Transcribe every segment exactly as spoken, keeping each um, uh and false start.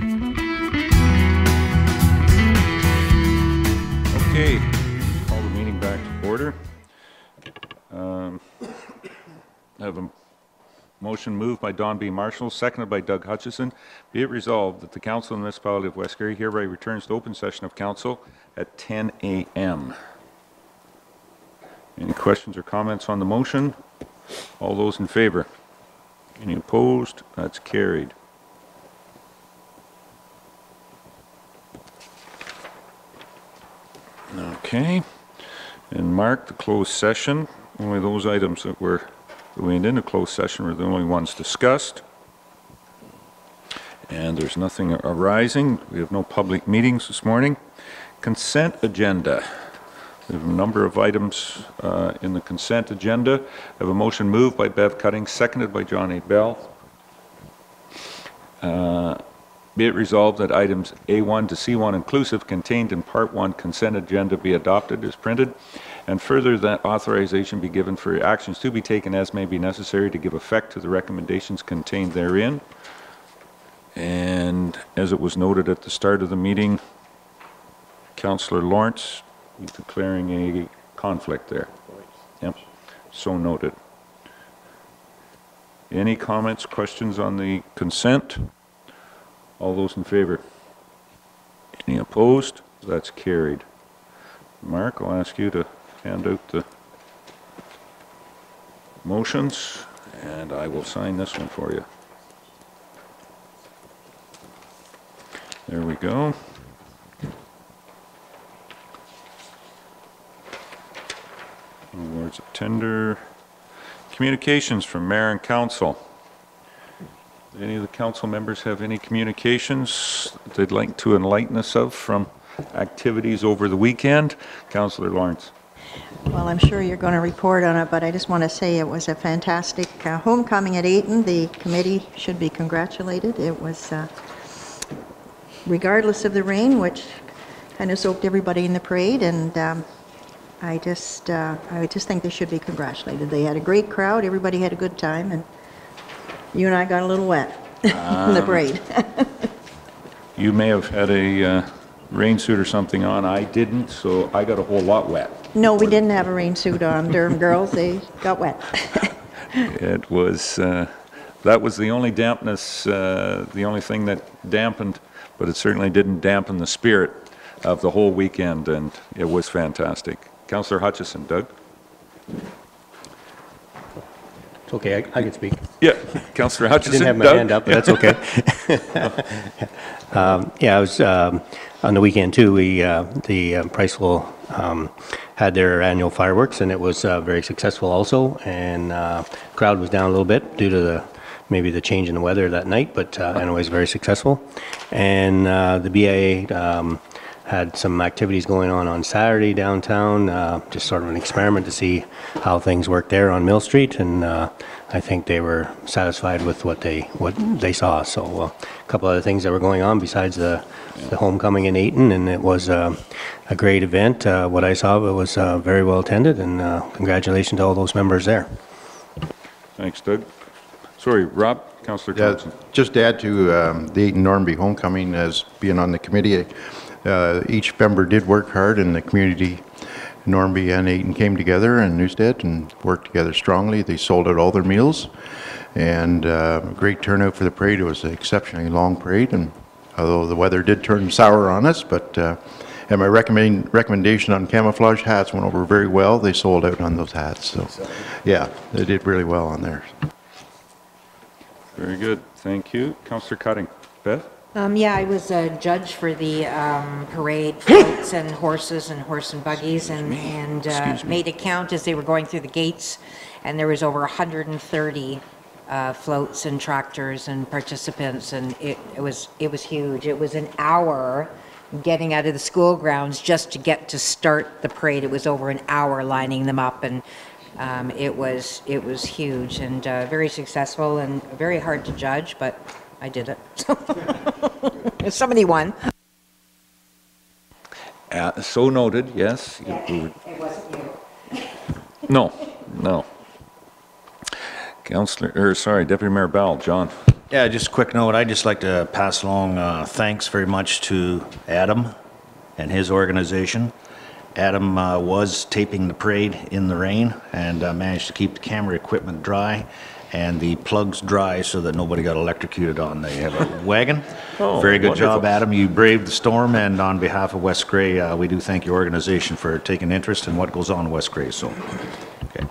Okay, call the meeting back to order. Um, I have a motion moved by Don B. Marshall, seconded by Doug Hutchison. Be it resolved that the Council of the Municipality of West Garry hereby returns to open session of Council at ten A M Any questions or comments on the motion? All those in favor? Any opposed? That's carried. Okay, and mark the closed session. Only those items that were that went into closed session were the only ones discussed. And there's nothing arising. We have no public meetings this morning. Consent agenda. We have a number of items uh, in the consent agenda. I have a motion moved by Bev Cutting, seconded by John A. Bell. Uh, Be it resolved that items A one to C one inclusive contained in Part one consent agenda be adopted as printed, and further that authorization be given for actions to be taken as may be necessary to give effect to the recommendations contained therein. And as it was noted at the start of the meeting, Councillor Lawrence is declaring a conflict there. Yep, so noted. Any comments, questions on the consent? All those in favor? Any opposed? That's carried. Mark, I'll ask you to hand out the motions, and I will sign this one for you. There we go. Awards of tender. Communications from Mayor and Council. Any of the council members have any communications they'd like to enlighten us of from activities over the weekend? Councillor Lawrence. Well, I'm sure you're going to report on it, but I just want to say it was a fantastic uh, homecoming at Ayton. The committee should be congratulated. It was, uh, regardless of the rain, which kind of soaked everybody in the parade, and um, I just, uh, I just think they should be congratulated. They had a great crowd. Everybody had a good time, and you and I got a little wet um, in the parade. You may have had a uh, rain suit or something on. I didn't, so I got a whole lot wet. No, we didn't have a rain suit on, Durham girls. They got wet. It was, uh, that was the only dampness, uh, the only thing that dampened, but it certainly didn't dampen the spirit of the whole weekend, and it was fantastic. Councillor Hutchison. Doug? It's okay, I, I can speak. Yeah, Councillor Hutchison. I didn't have my Doug? hand up, but that's okay. um, yeah, I was um, on the weekend too. We uh, the uh, Priceville um, had their annual fireworks, and it was uh, very successful also. And uh, crowd was down a little bit due to the maybe the change in the weather that night, but uh, anyways, very successful. And uh, the B I A um, had some activities going on on Saturday downtown, uh, just sort of an experiment to see how things work there on Mill Street, and uh, I think they were satisfied with what they what they saw. So uh, a couple other things that were going on besides the, the homecoming in Ayton, and it was uh, a great event. Uh, what I saw it was uh, very well attended, and uh, congratulations to all those members there. Thanks, Doug. Sorry, Rob. Councillor Yeah, Thompson. just to add to um, the Ayton Normanby homecoming, as being on the committee, uh, each member did work hard, and the community, Normanby and Ayton, came together in Newstead and worked together strongly. They sold out all their meals, and uh, great turnout for the parade. It was an exceptionally long parade, and although the weather did turn sour on us, but uh, and my recommend, recommendation on camouflage hats went over very well. They sold out on those hats, so yeah, they did really well on there. Very good. Thank you. Councillor Cutting. Beth? Um, yeah, I was a judge for the um, parade floats and horses and horse and buggies, and, and uh, made a count as they were going through the gates, and there was over one hundred thirty uh, floats and tractors and participants, and it, it was it was huge. It was an hour getting out of the school grounds just to get to start the parade. It was over an hour lining them up, and um, it was it was huge and uh, very successful and very hard to judge, but I did it. Somebody won. Uh, so noted, yes. Yeah, it wasn't you. No, no. Councillor, or sorry, Deputy Mayor Bell, John. Yeah, just a quick note. I'd just like to pass along uh, thanks very much to Adam and his organization. Adam uh, was taping the parade in the rain and uh, managed to keep the camera equipment dry and the plugs dry so that nobody got electrocuted on the uh, wagon. Oh, Very good wonderful. job, Adam. You braved the storm, and on behalf of West Grey, uh, we do thank your organization for taking interest in what goes on in West Grey. So, okay.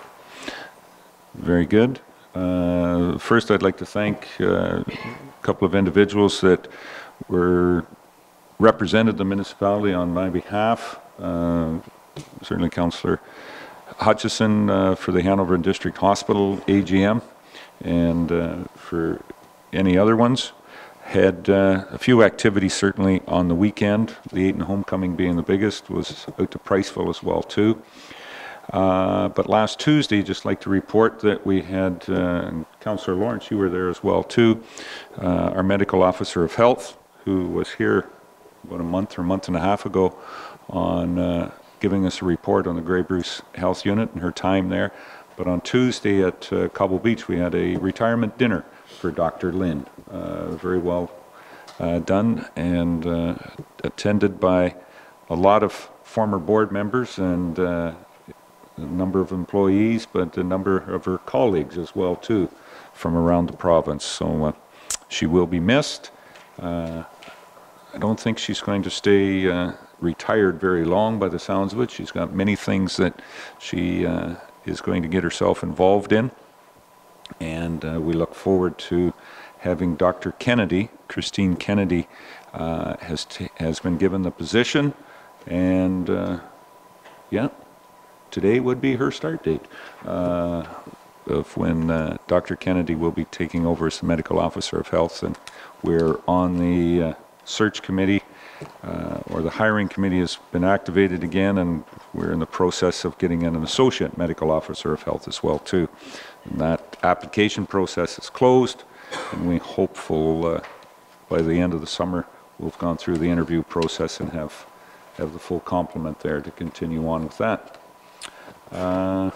Very good. Uh, First, I'd like to thank uh, a couple of individuals that were represented the municipality on my behalf. Uh, Certainly Councillor Hutchison uh, for the Hanover District Hospital A G M, and uh, for any other ones. Had uh, a few activities certainly on the weekend, the Ayton Homecoming being the biggest, was out to Priceville as well too. Uh, but last Tuesday, just like to report that we had, uh, and Councillor Lawrence, you were there as well too, uh, our medical officer of health, who was here about a month or month and a half ago on uh, giving us a report on the Grey Bruce Health Unit and her time there. But on Tuesday at uh, Cobble Beach, we had a retirement dinner for Doctor Lynn. Uh, very well uh, done and uh, attended by a lot of former board members and uh, a number of employees, but a number of her colleagues as well too from around the province. So uh, she will be missed. Uh, I don't think she's going to stay uh, retired very long by the sounds of it. She's got many things that she uh, is going to get herself involved in. And uh, we look forward to having Doctor Kennedy, Christine Kennedy, uh, has, t has been given the position. And uh, yeah, today would be her start date uh, of when uh, Doctor Kennedy will be taking over as the medical officer of health. And we're on the uh, search committee, uh, or the hiring committee has been activated again, and we're in the process of getting in an associate medical officer of health as well too. And that application process is closed, and we hopeful uh, by the end of the summer we'll have gone through the interview process and have have the full complement there to continue on with that. Uh,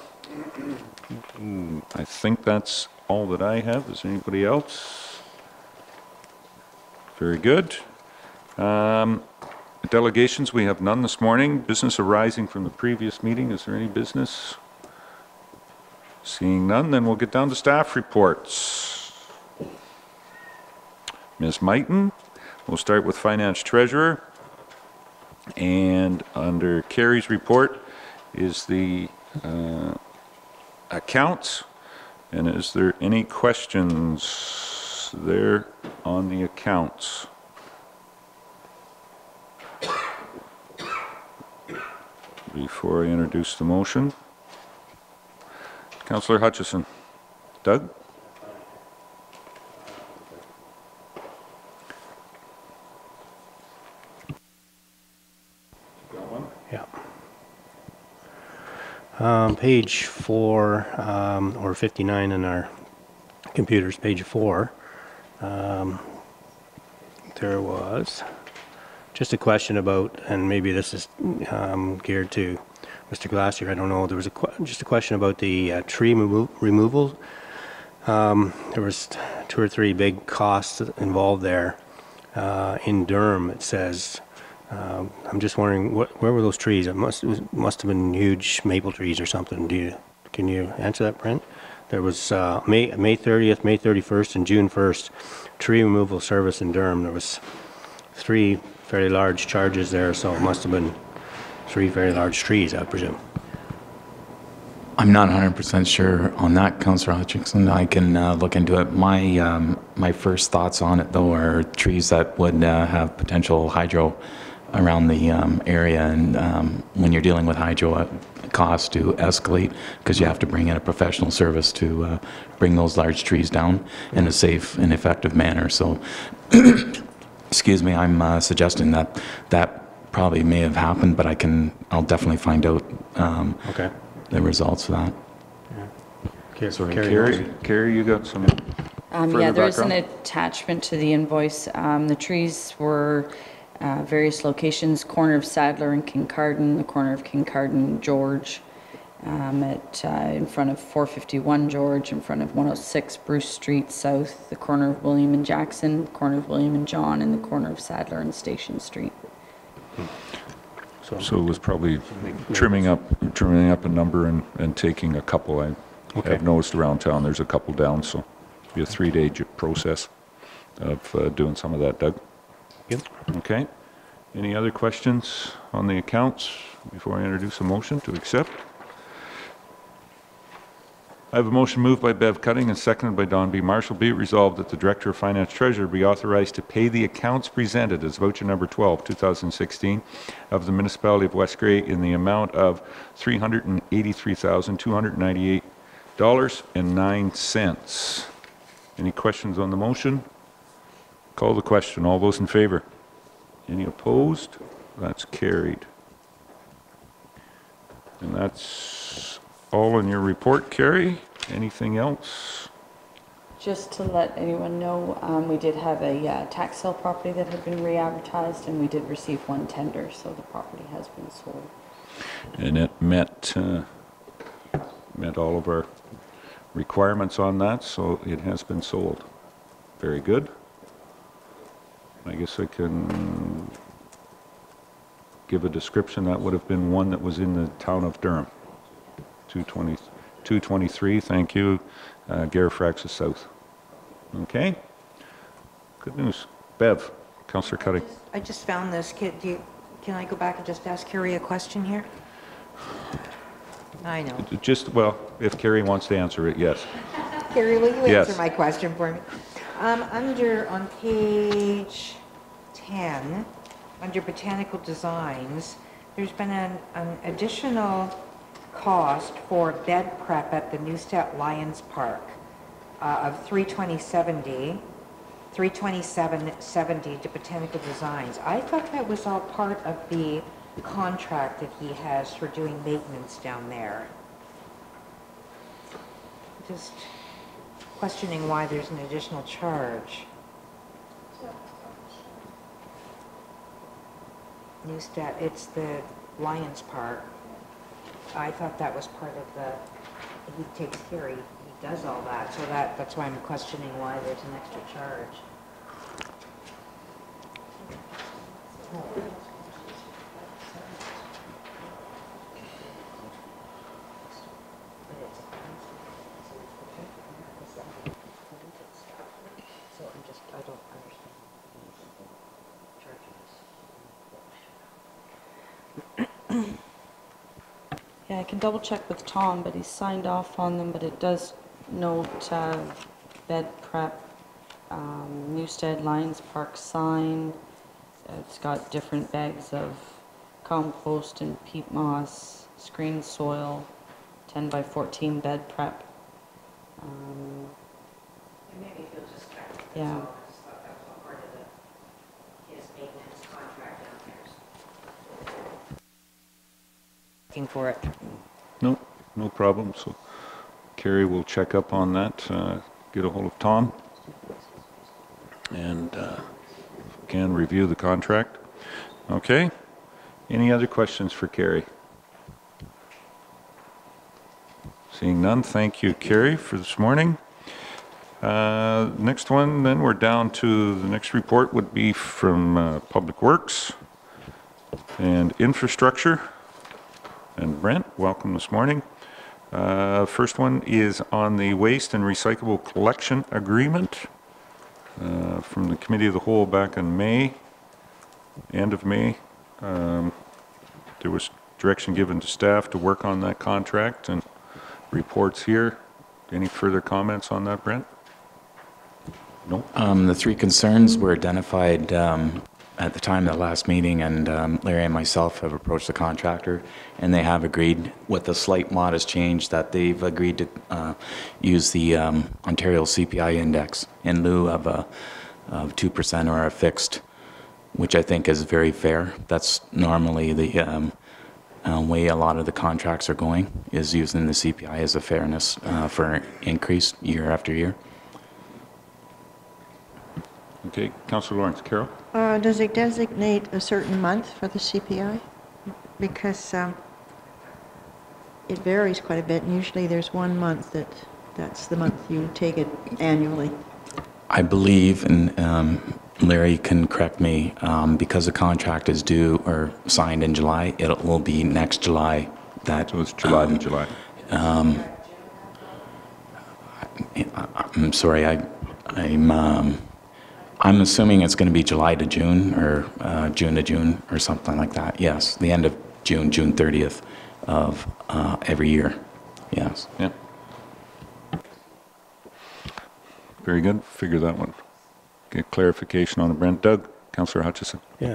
I think that's all that I have. Is there anybody else? Very good. Um, delegations, we have none this morning. Business arising from the previous meeting. Is there any business? Seeing none, then we'll get down to staff reports. Miz Mighton, we'll start with Finance Treasurer. And under Carrie's report is the uh, accounts. And is there any questions there on the accounts? Before I introduce the motion, Councillor Hutchison. Doug? Yeah. Um, page four, um, or fifty-nine in our computers, page four, um, there was just a question about, and maybe this is um, geared to Mister Glassier, I don't know, there was a qu just a question about the uh, tree remo removal. Um, there was two or three big costs involved there. Uh, in Durham, it says, um, I'm just wondering, what, where were those trees? It must, it was, must have been huge maple trees or something. Do you, can you answer that, Brent? There was uh, May, May thirtieth, May thirty-first, and June first, tree removal service in Durham. There was three fairly large charges there, so it must have been three very large trees, I presume. I'm not one hundred percent sure on that, Councillor Hutchinson. I can uh, look into it. My um, my first thoughts on it, though, are trees that would uh, have potential hydro around the um, area, and um, when you're dealing with hydro, uh, costs do escalate because you have to bring in a professional service to uh, bring those large trees down in a safe and effective manner. So, excuse me, I'm uh, suggesting that that probably may have happened, but I can, I'll definitely find out um, Okay. the results of that. Okay, Sorry, Carrie, Carrie, Carrie, you got some Um, further yeah, there's an background? attachment to the invoice. Um, the trees were uh, various locations, corner of Sadler and Kincardine, the corner of Kincardine, George, um, at, uh, in front of four fifty-one George, in front of one oh six Bruce Street South, the corner of William and Jackson, corner of William and John, and the corner of Sadler and Station Street. So it was probably trimming up, trimming up a number and, and taking a couple. I Okay. have noticed around town, there's a couple down, so it'll be a three-day j- process of uh, doing some of that, Doug. Yep. Okay. Any other questions on the accounts before I introduce a motion to accept? I have a motion moved by Bev Cutting and seconded by Don B. Marshall. Be it resolved that the Director of Finance Treasurer be authorized to pay the accounts presented as voucher number twelve, two thousand sixteen of the Municipality of West Grey in the amount of three hundred eighty-three thousand, two hundred ninety-eight dollars and nine cents. Any questions on the motion? Call the question. All those in favor? Any opposed? That's carried. And that's all in your report, Carrie. Anything else? Just to let anyone know, um, we did have a uh, tax sale property that had been re-advertised, and we did receive one tender, so the property has been sold. And it met, uh, met all of our requirements on that, so it has been sold. Very good. I guess I can give a description. That would have been one that was in the town of Durham. two twenty, two twenty-three, thank you, uh, Garifraxis South. Okay, good news. Bev, Councillor Cuddy. I just found this. Can, do you, can I go back and just ask Carrie a question here? I know. Just, well, if Carrie wants to answer it, yes. Carrie, will you Yes. answer my question for me? Um, under, on page ten, under Botanical Designs, there's been an, an additional cost for bed prep at the Newstead Lions Park uh, of three twenty seventy, three twenty-seven seventy to Botanical Designs. I thought that was all part of the contract that he has for doing maintenance down there. Just questioning why there's an additional charge. Newstead, it's the Lions Park. I thought that was part of the, he takes care, he, he does all that, so that, that's why I'm questioning why there's an extra charge. So I'm just, I don't understand charges. Yeah, I can double check with Tom, but he signed off on them, but it does note uh, bed prep, um, Newstead Lions Park sign. It's got different bags of compost and peat moss, screen soil, ten by fourteen bed prep. Um, Maybe he'll just check. Yeah. I just thought that was all part of the, his maintenance contract down there. Looking for it. No, no problem. So Carrie will check up on that, uh, get a hold of Tom, and uh, can review the contract. Okay. Any other questions for Carrie? Seeing none, thank you, Carrie, for this morning. Uh, next one, then we're down to the next report would be from uh, Public Works and Infrastructure. And Brent, welcome this morning. Uh, first one is on the waste and recyclable collection agreement uh, from the Committee of the Whole back in May, end of May. Um, there was direction given to staff to work on that contract and reports here. Any further comments on that, Brent? No? Um, the three concerns were identified um, at the time of the last meeting, and um, Larry and myself have approached the contractor, and they have agreed with a slight modest change that they've agreed to uh, use the um, Ontario C P I index in lieu of a of two percent or a fixed, which I think is very fair. That's normally the um, uh, way a lot of the contracts are going, is using the C P I as a fairness uh, for increase year after year. Okay, Councillor Lawrence. Carol? Uh, Does it designate a certain month for the C P I? Because um, it varies quite a bit, and usually there's one month that, that's the month you take it annually. I believe, and um, Larry can correct me, um, because the contract is due or signed in July, it will be next July that... So it's July to July. I'm sorry, I, I'm, um, I'm assuming it's going to be July to June or uh, June to June or something like that. Yes, the end of June, June thirtieth of uh, every year. Yes. Yeah. Very good. Figure that one. Get clarification on it, Brent. Doug, Councillor Hutchison. Yeah.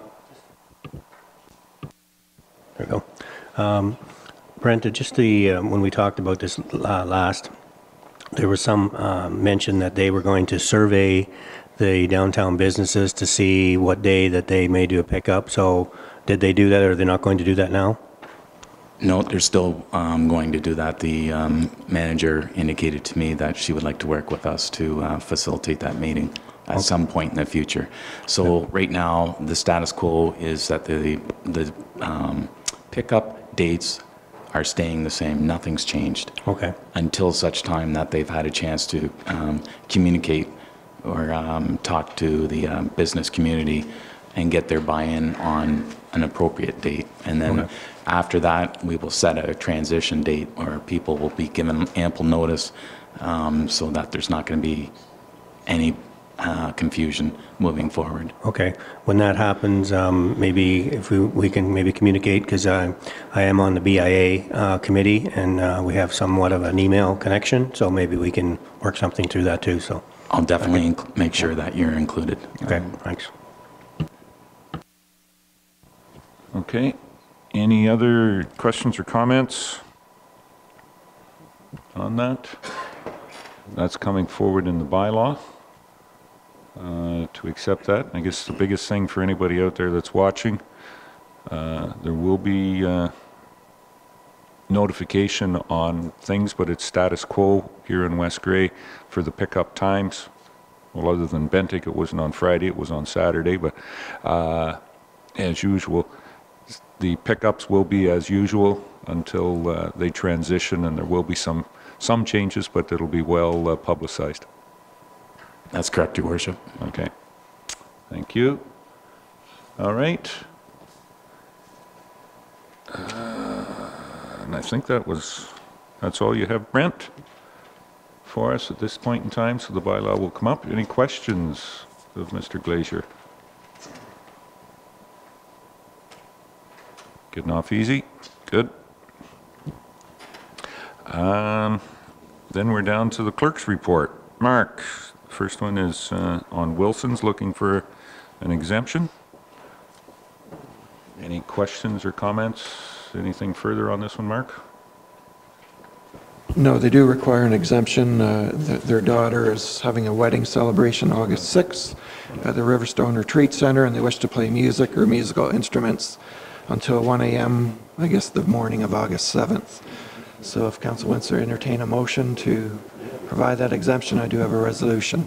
There we go. Um, Brent, just the, um, when we talked about this uh, last, there was some uh, mention that they were going to survey the downtown businesses to see what day that they may do a pickup. So did they do that, or are they not going to do that now? No, they're still um, going to do that. The um, manager indicated to me that she would like to work with us to uh, facilitate that meeting at okay. some point in the future. So yeah. Right now, the status quo is that the, the um, pickup dates are staying the same. Nothing's changed. Okay. Until such time that they've had a chance to um, communicate or um, talk to the um, business community and get their buy-in on an appropriate date. And then okay. after that, we will set a transition date where people will be given ample notice um, so that there's not going to be any uh, confusion moving forward. Okay. When that happens, um, maybe if we, we can maybe communicate, because I, I am on the B I A uh, committee, and uh, we have somewhat of an email connection, so maybe we can work something through that too. So I'll definitely okay. make sure that you're included. Okay, um, thanks. Okay. Any other questions or comments on that? That's coming forward in the bylaw uh, to accept that. I guess the biggest thing for anybody out there that's watching, uh, there will be uh, notification on things, but it's status quo here in West Grey for the pickup times. Well, other than Bentic, it wasn't on Friday, it was on Saturday, but uh, as usual, the pickups will be as usual until uh, they transition, and there will be some some changes, but it'll be well uh, publicized. That's correct, Your Worship. Okay. Thank you. All right. Uh, and I think that was, that's all you have, Brent, for us at this point in time, so the bylaw will come up. Any questions of Mister Glazier? Getting off easy. Good. Um, then we're down to the clerk's report. Mark, first one is uh, on Wilson's looking for an exemption. Any questions or comments? Anything further on this one, Mark? No, they do require an exemption. Uh, th their daughter is having a wedding celebration August sixth at the Riverstone Retreat Center, and they wish to play music or musical instruments until one A M, I guess the morning of August seventh. So if Council wants to entertain a motion to provide that exemption, I do have a resolution.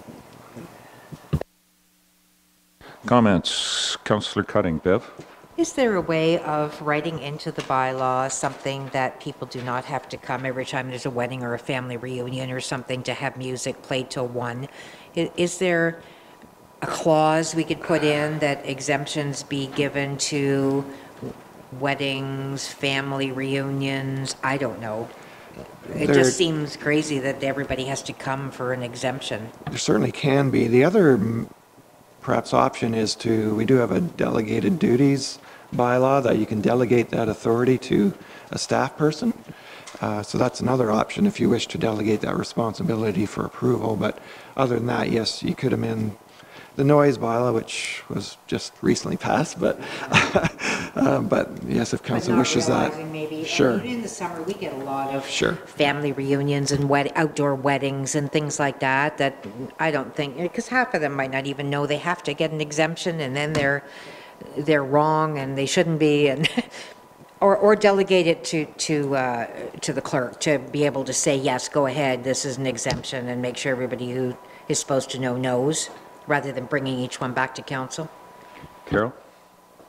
Comments? Councillor Cutting, Bev? Is there a way of writing into the bylaw something that people do not have to come every time there's a wedding or a family reunion or something to have music played till one? Is, is there a clause we could put in that exemptions be given to weddings, family reunions? I don't know. It There- just seems crazy that everybody has to come for an exemption. There certainly can be. The other mm, perhaps option is to, we do have a delegated duties bylaw that you can delegate that authority to a staff person. Uh, So that's another option if you wish to delegate that responsibility for approval. But other than that, yes, you could amend the noise bylaw, which was just recently passed, but uh, but yes, if council wishes that. Maybe, sure. Even in the summer, we get a lot of Sure. family reunions and wed outdoor weddings and things like that, that I don't think, because half of them might not even know they have to get an exemption, and then they're, they're wrong and they shouldn't be, and or, or delegate it to, to, uh, to the clerk to be able to say, yes, go ahead, this is an exemption, and make sure everybody who is supposed to know knows, rather than bringing each one back to council. Carol?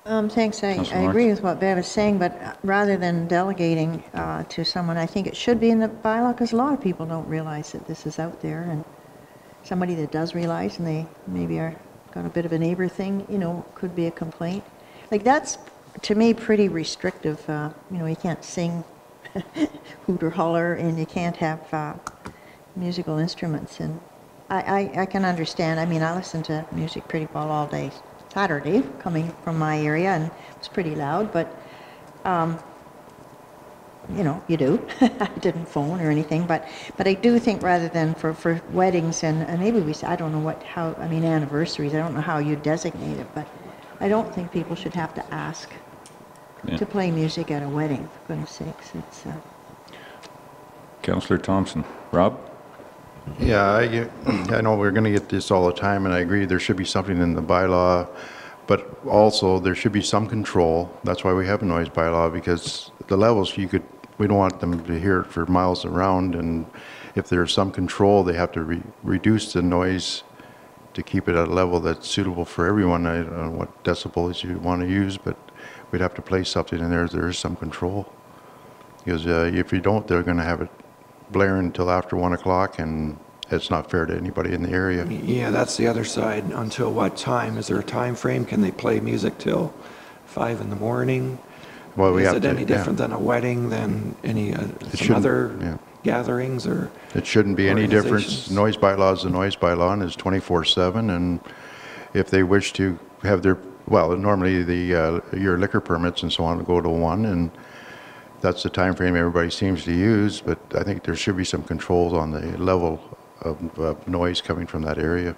Um, thanks. I, Councillor I Lawrence? agree with what Bev is saying, but uh, rather than delegating uh, to someone, I think it should be in the bylaw, because a lot of people don't realize that this is out there, and somebody that does realize and they maybe are got a bit of a neighbor thing, you know, could be a complaint. Like, that's, to me, pretty restrictive. Uh, you know, you can't sing, hoot or holler, and you can't have uh, musical instruments. And I, I, I can understand. I mean, I listen to music pretty well all day Saturday, coming from my area, and it's pretty loud, but, um, you know, you do. I didn't phone or anything, but, but I do think rather than for, for weddings and, and maybe we, I don't know what, how, I mean, anniversaries, I don't know how you designate it, but I don't think people should have to ask Yeah. to play music at a wedding, for goodness sakes. It's, uh, Councillor Thompson. Rob? Yeah, I, I know we're going to get this all the time, and I agree there should be something in the bylaw, but also there should be some control. That's why we have a noise bylaw, because the levels you could, we don't want them to hear it for miles around, and if there's some control, they have to re reduce the noise to keep it at a level that's suitable for everyone. I don't know what decibels you want to use, but we'd have to place something in there. There is some control, because uh, if you don't, they're going to have it blaring until after one o'clock, and it's not fair to anybody in the area. Yeah, that's the other side. Until what time? Is there a time frame? Can they play music till five in the morning? Well, we Is have it to, any yeah. different than a wedding, than any uh, some shouldn't, other yeah. gatherings or It shouldn't be any difference. organizations? Noise bylaw is a noise bylaw, and it's twenty-four seven, and if they wish to have their, well, normally the, uh, your liquor permits and so on go to one, and that's the time frame everybody seems to use, but I think there should be some controls on the level of uh, noise coming from that area.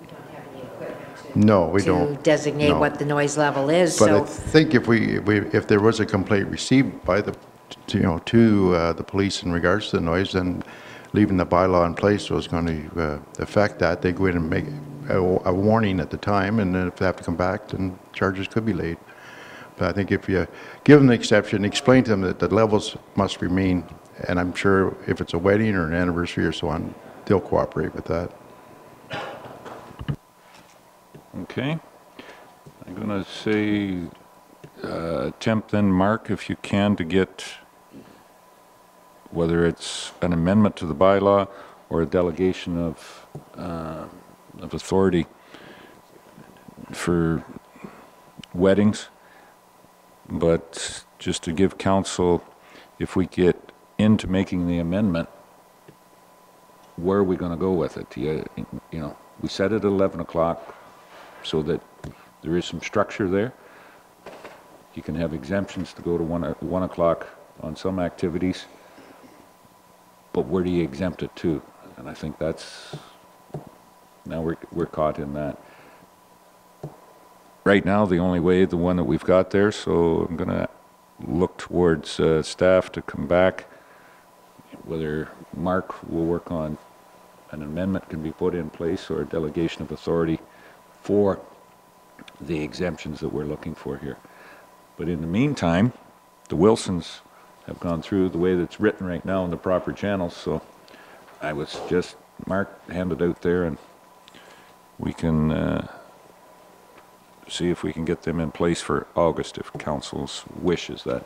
No, we don't. To designate No. what the noise level is, But I so, think if we, we, if there was a complaint received by the, to, you know, to uh, the police in regards to the noise, then leaving the bylaw in place was going to uh, affect that. They go in and make a, a warning at the time, and then if they have to come back, then charges could be laid. But I think if you give them the exception, explain to them that the levels must remain, and I'm sure if it's a wedding or an anniversary or so on, they'll cooperate with that. Okay. I'm going to say, uh, attempt then, Mark, if you can, to get, whether it's an amendment to the bylaw or a delegation of, uh, of authority for weddings. But just to give council, if we get into making the amendment, where are we going to go with it? You, you know, we set it at eleven o'clock so that there is some structure there. You can have exemptions to go to one, one o'clock on some activities, but where do you exempt it to? And I think that's, now we're, we're caught in that. Right now, the only way, the one that we've got there, so I'm going to look towards uh, staff to come back, whether Mark will work on an amendment can be put in place or a delegation of authority for the exemptions that we're looking for here. But in the meantime, the Wilsons have gone through the way that's written right now in the proper channels, so I was just, Mark, hand it out there, and we can uh, see if we can get them in place for August if council's wish is that.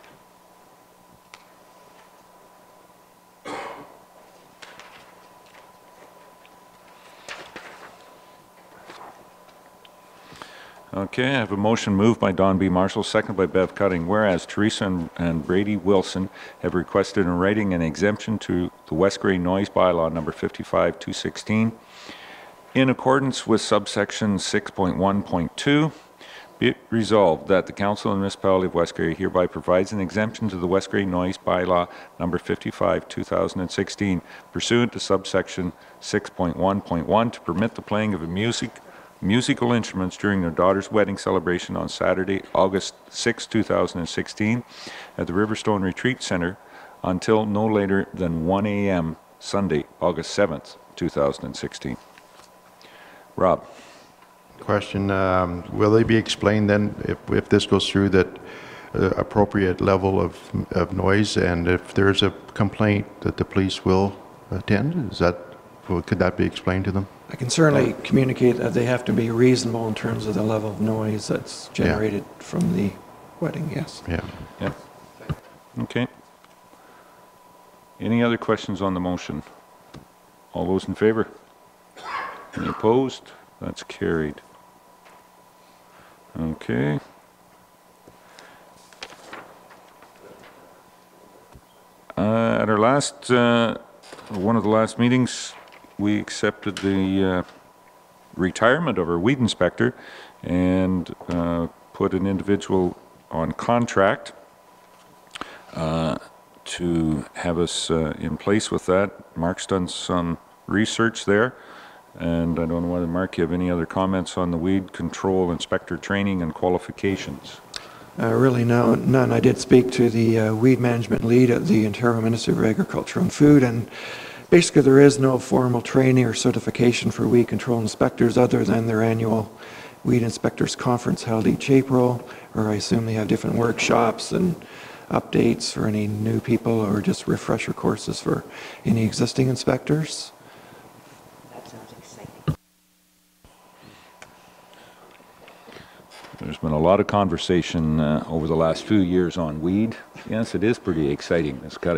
Okay, I have a motion moved by Don B. Marshall, seconded by Bev Cutting. Whereas Teresa and, and Brady Wilson have requested in writing an exemption to the West Grey Noise Bylaw number fifty-five two sixteen in accordance with subsection six point one point two. Be it resolved that the Council of the Municipality of West Grey hereby provides an exemption to the West Grey Noise Bylaw number fifty-five two thousand sixteen pursuant to subsection six point one point one to permit the playing of a music musical instruments during their daughter's wedding celebration on Saturday, August sixth two thousand sixteen at the Riverstone Retreat Center until no later than one A M Sunday, August seventh two thousand sixteen. Rob. Question, um, will they be explained then, if, if this goes through, that uh, appropriate level of, of noise, and if there's a complaint that the police will attend? Is that Well, could that be explained to them? I can certainly communicate that they have to be reasonable in terms of the level of noise that's generated from the wedding, yes. Yeah. Yeah. Okay. Any other questions on the motion? All those in favor? Any opposed? That's carried. Okay. Uh, at our last, uh, one of the last meetings, we accepted the uh, retirement of our weed inspector and uh, put an individual on contract uh, to have us uh, in place with that. Mark's done some research there, and I don't know whether, Mark, you have any other comments on the weed control inspector training and qualifications? Uh, really, no, none. I did speak to the uh, weed management lead at the Ontario Ministry of Agriculture and Food, and basically there is no formal training or certification for weed control inspectors other than their annual weed inspectors conference held each April, or I assume they have different workshops and updates for any new people or just refresher courses for any existing inspectors. That sounds exciting. There's been a lot of conversation uh, over the last few years on weed. Yes, it is pretty exciting. It's got to...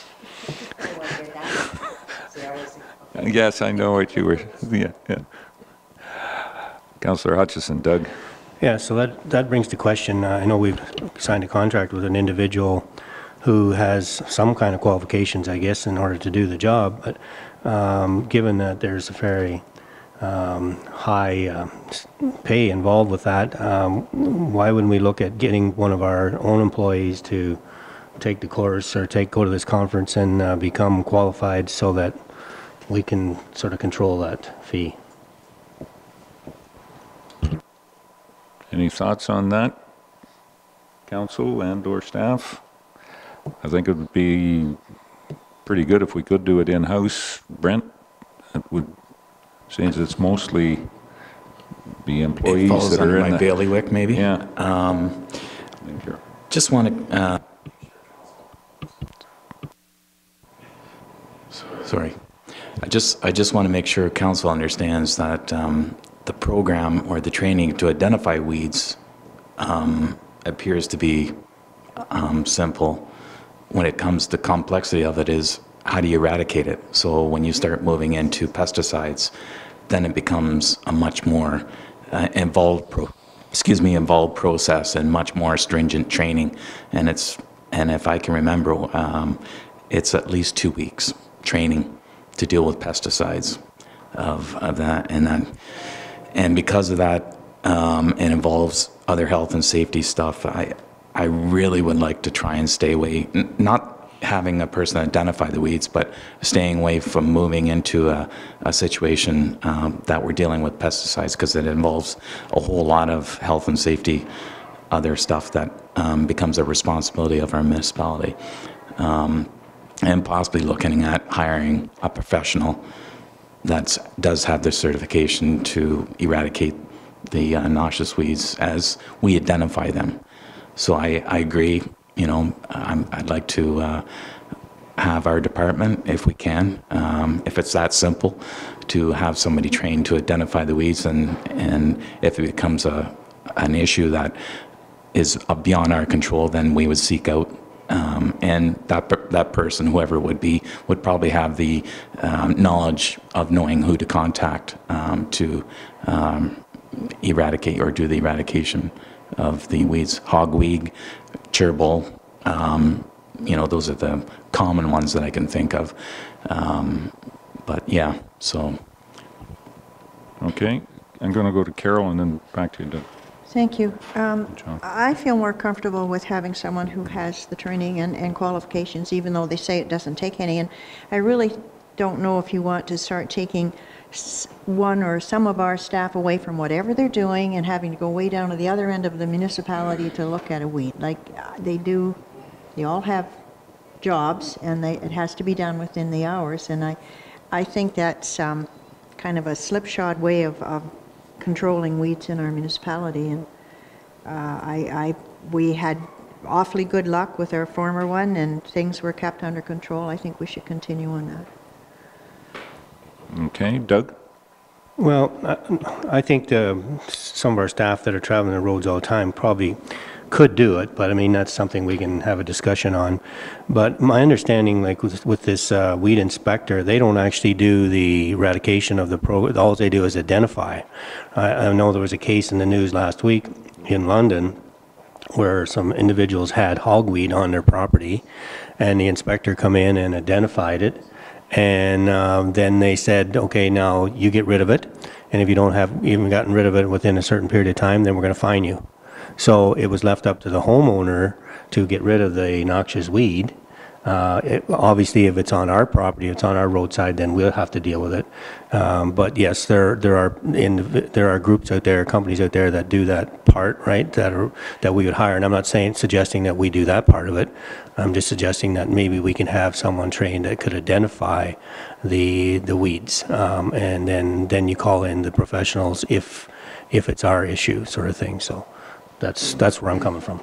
Yes, I know what you were... Yeah, yeah. Councillor Hutchison, Doug. Yeah, so that, that brings the question, uh, I know we've signed a contract with an individual who has some kind of qualifications, I guess, in order to do the job, but um, given that there's a very um, high uh, pay involved with that, um, why wouldn't we look at getting one of our own employees to take the course or take go to this conference and uh, become qualified so that we can sort of control that fee? Any thoughts on that, council and or staff? I think it would be pretty good if we could do it in-house. Brent, it would, since it's mostly the employees It falls that are under in my the... bailiwick, maybe. Yeah. Um, Thank you. just want to. Uh, sorry, I just I just want to make sure council understands that um, the program or the training to identify weeds um, appears to be um, simple. When it comes to complexity of it is how do you eradicate it? So when you start moving into pesticides, then it becomes a much more uh, involved pro excuse me involved process and much more stringent training. And it's and if I can remember, um, it's at least two weeks training to deal with pesticides of of that and that. And because of that, um, it involves other health and safety stuff. I, I really would like to try and stay away, n not having a person identify the weeds, but staying away from moving into a, a situation um, that we're dealing with pesticides, because it involves a whole lot of health and safety, other stuff that um, becomes a responsibility of our municipality. Um, and possibly looking at hiring a professional that does have the certification to eradicate the uh, noxious weeds as we identify them. So I, I agree, you know, I'm, I'd like to uh, have our department, if we can, um, if it's that simple, to have somebody trained to identify the weeds, and, and if it becomes a, an issue that is beyond our control, then we would seek out Um, and that that person, whoever it would be, would probably have the um, knowledge of knowing who to contact um, to um, eradicate or do the eradication of the weeds. Hogweed, chervil, um, you know, those are the common ones that I can think of. Um, but yeah, so. Okay, I'm going to go to Carol and then back to you, Doug. Thank you. Um, John. I feel more comfortable with having someone who has the training and, and qualifications, even though they say it doesn't take any. And I really don't know if you want to start taking s one or some of our staff away from whatever they're doing and having to go way down to the other end of the municipality to look at a weed. Like uh, they do, they all have jobs, and they, it has to be done within the hours. And I, I think that's um, kind of a slipshod way of, of controlling weeds in our municipality, and uh, I, I, we had awfully good luck with our former one, and things were kept under control. I think we should continue on that. Okay, Doug? Well, I I think the, some of our staff that are traveling the roads all the time probably could do it, but I mean, that's something we can have a discussion on. But my understanding, like with, with this uh, weed inspector, they don't actually do the eradication of the pro, all they do is identify. I, I know there was a case in the news last week in London where some individuals had hogweed on their property, and the inspector come in and identified it. And um, then they said, okay, now you get rid of it. And if you don't have even gotten rid of it within a certain period of time, then we're going to fine you. So it was left up to the homeowner to get rid of the noxious weed. Uh, it, obviously, if it's on our property, it's on our roadside, then we'll have to deal with it. Um, but yes, there there are in, there are groups out there, companies out there that do that part, right? That are that we would hire. And I'm not saying suggesting that we do that part of it. I'm just suggesting that maybe we can have someone trained that could identify the the weeds, um, and then then you call in the professionals if if it's our issue, sort of thing. So that's that's where I'm coming from.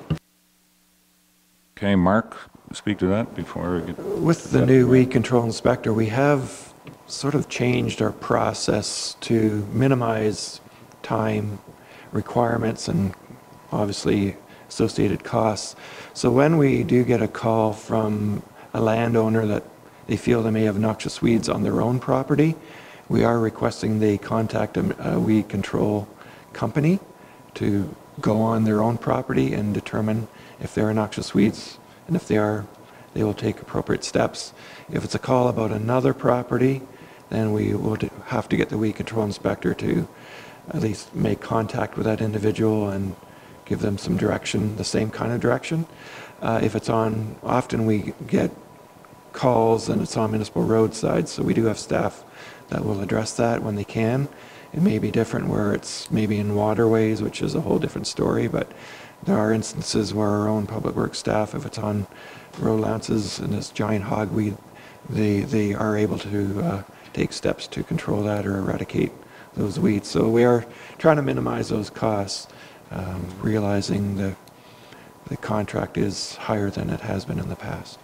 Okay, Mark, speak to that before we get... With the new weed control inspector, we have sort of changed our process to minimize time requirements and obviously associated costs. So when we do get a call from a landowner that they feel they may have noxious weeds on their own property, we are requesting they contact a, a weed control company to go on their own property and determine if there are noxious weeds, and if they are, they will take appropriate steps. If it's a call about another property, then we would have to get the weed control inspector to at least make contact with that individual and give them some direction, the same kind of direction. Uh, if it's on, often we get calls and it's on municipal roadsides, so we do have staff that will address that when they can. It may be different where it's maybe in waterways, which is a whole different story, but there are instances where our own public works staff, if it's on road lances and this giant hogweed, they, they are able to uh, take steps to control that or eradicate those weeds. So we are trying to minimize those costs, um, realizing the, the contract is higher than it has been in the past.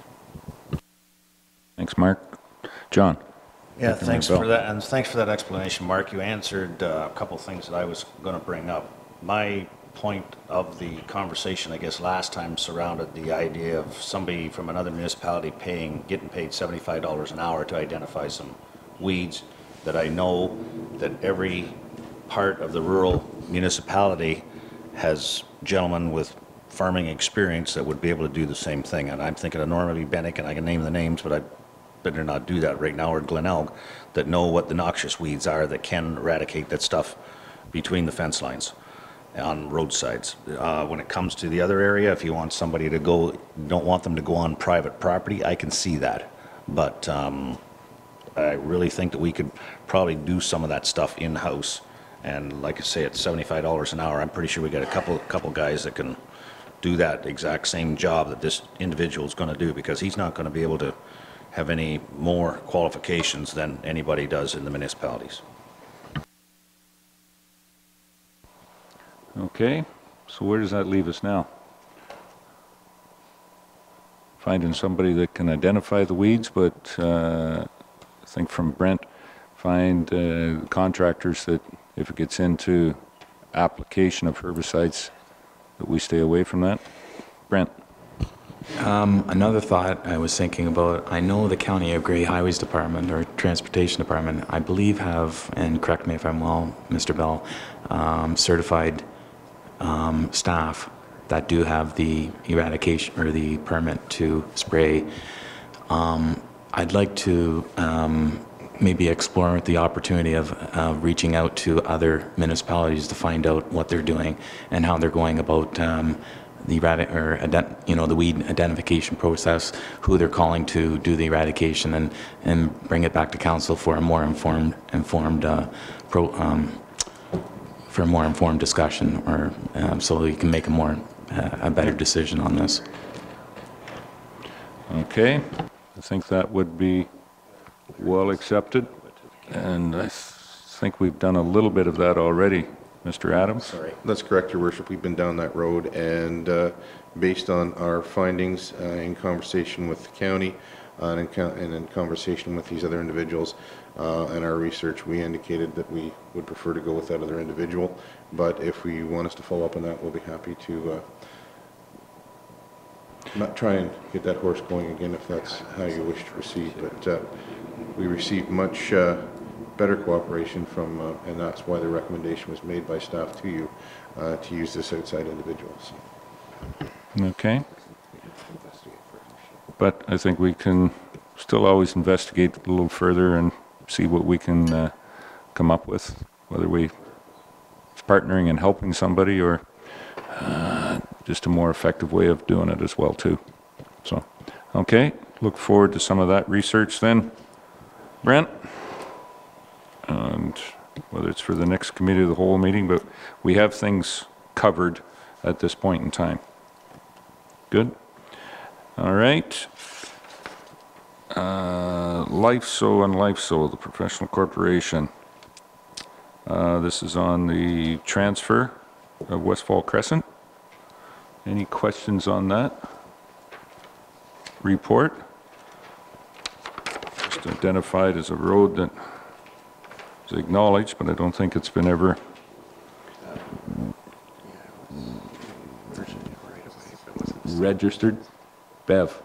Thanks, Mark. John? Yeah, thanks for that, and thanks for that explanation, Mark. You answered uh, a couple things that I was going to bring up. My point of the conversation, I guess, last time surrounded the idea of somebody from another municipality paying, getting paid seventy-five dollars an hour to identify some weeds that I know that every part of the rural municipality has gentlemen with farming experience that would be able to do the same thing. And I'm thinking of Normandy, Bennick, and I can name the names, but I better not do that right now, or Glenelg, that know what the noxious weeds are that can eradicate that stuff between the fence lines on roadsides. Uh, when it comes to the other area, if you want somebody to go, don't want them to go on private property, I can see that. But um, I really think that we could probably do some of that stuff in-house. And like I say, at seventy-five dollars an hour, I'm pretty sure we got a couple couple guys that can do that exact same job that this individual is going to do, because he's not going to be able to have any more qualifications than anybody does in the municipalities. Okay, so where does that leave us now? Finding somebody that can identify the weeds, but uh, I think from Brent, find uh, contractors that if it gets into application of herbicides, that we stay away from that. Brent? Um, another thought I was thinking about, I know the County of Grey Highways Department or Transportation Department, I believe have, and correct me if I'm wrong, Mister Bell, um, certified um, staff that do have the eradication or the permit to spray. Um, I'd like to um, maybe explore the opportunity of uh, reaching out to other municipalities to find out what they're doing and how they're going about um, the eradi- or ident- you know the weed identification process, who they're calling to do the eradication, and and bring it back to council for a more informed informed uh, pro, um, for a more informed discussion, or um, so you can make a more uh, a better decision on this. Okay, I think that would be well accepted, and I th- think we've done a little bit of that already. Mister Adams? Sorry. That's correct, Your Worship. We've been down that road, and uh, based on our findings uh, in conversation with the county, uh, and in, co- and in conversation with these other individuals uh, and our research, we indicated that we would prefer to go with that other individual. But if we want us to follow up on that, we'll be happy to uh, not try and get that horse going again if that's how you wish to proceed. But uh, we received much uh, better cooperation from, uh, and that's why the recommendation was made by staff to you uh, to use this outside individual. So. Okay. But I think we can still always investigate a little further and see what we can uh, come up with, whether we it's partnering and helping somebody or uh, just a more effective way of doing it as well too. So, okay, look forward to some of that research then, Brent. And whether it's for the next committee of the whole meeting, but we have things covered at this point in time. Good. All right. Uh, LifeSo and LifeSo, the professional corporation. Uh, this is on the transfer of Westfall Crescent. Any questions on that report? Just identified as a road that is acknowledged, but I don't think it's been ever registered. Bev.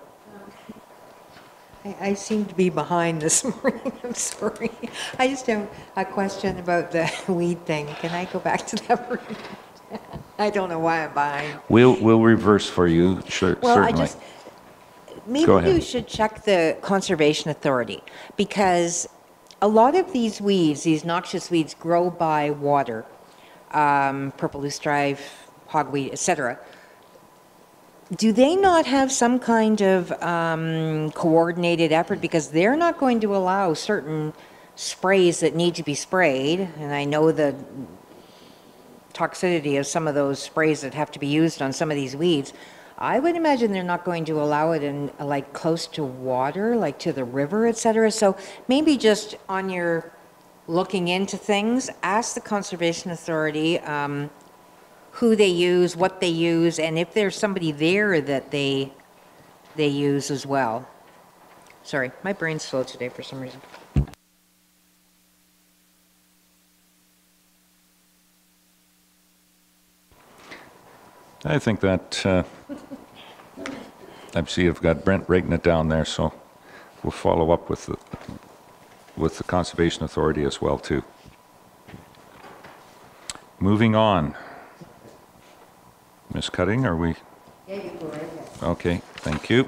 I, I seem to be behind this morning, I'm sorry. I just have a question about the weed thing. Can I go back to that? I don't know why I'm behind. We'll, we'll reverse for you, sure, Well, certainly. I just, maybe Go ahead. you should check the Conservation Authority, because a lot of these weeds, these noxious weeds, grow by water, um, purple loosestrife, hogweed, et cetera. Do they not have some kind of um, coordinated effort? Because they're not going to allow certain sprays that need to be sprayed, and I know the toxicity of some of those sprays that have to be used on some of these weeds. I would imagine they're not going to allow it in like close to water, like to the river, et cetera. So maybe just on your looking into things, ask the Conservation Authority um, who they use, what they use, and if there's somebody there that they they use as well. Sorry, my brain's slow today for some reason. I think that, uh, I see I've got Brent writing it down there, so we'll follow up with the, with the Conservation Authority as well, too. Moving on. Miss Cutting, are we? Yeah, you go right ahead. Okay, thank you.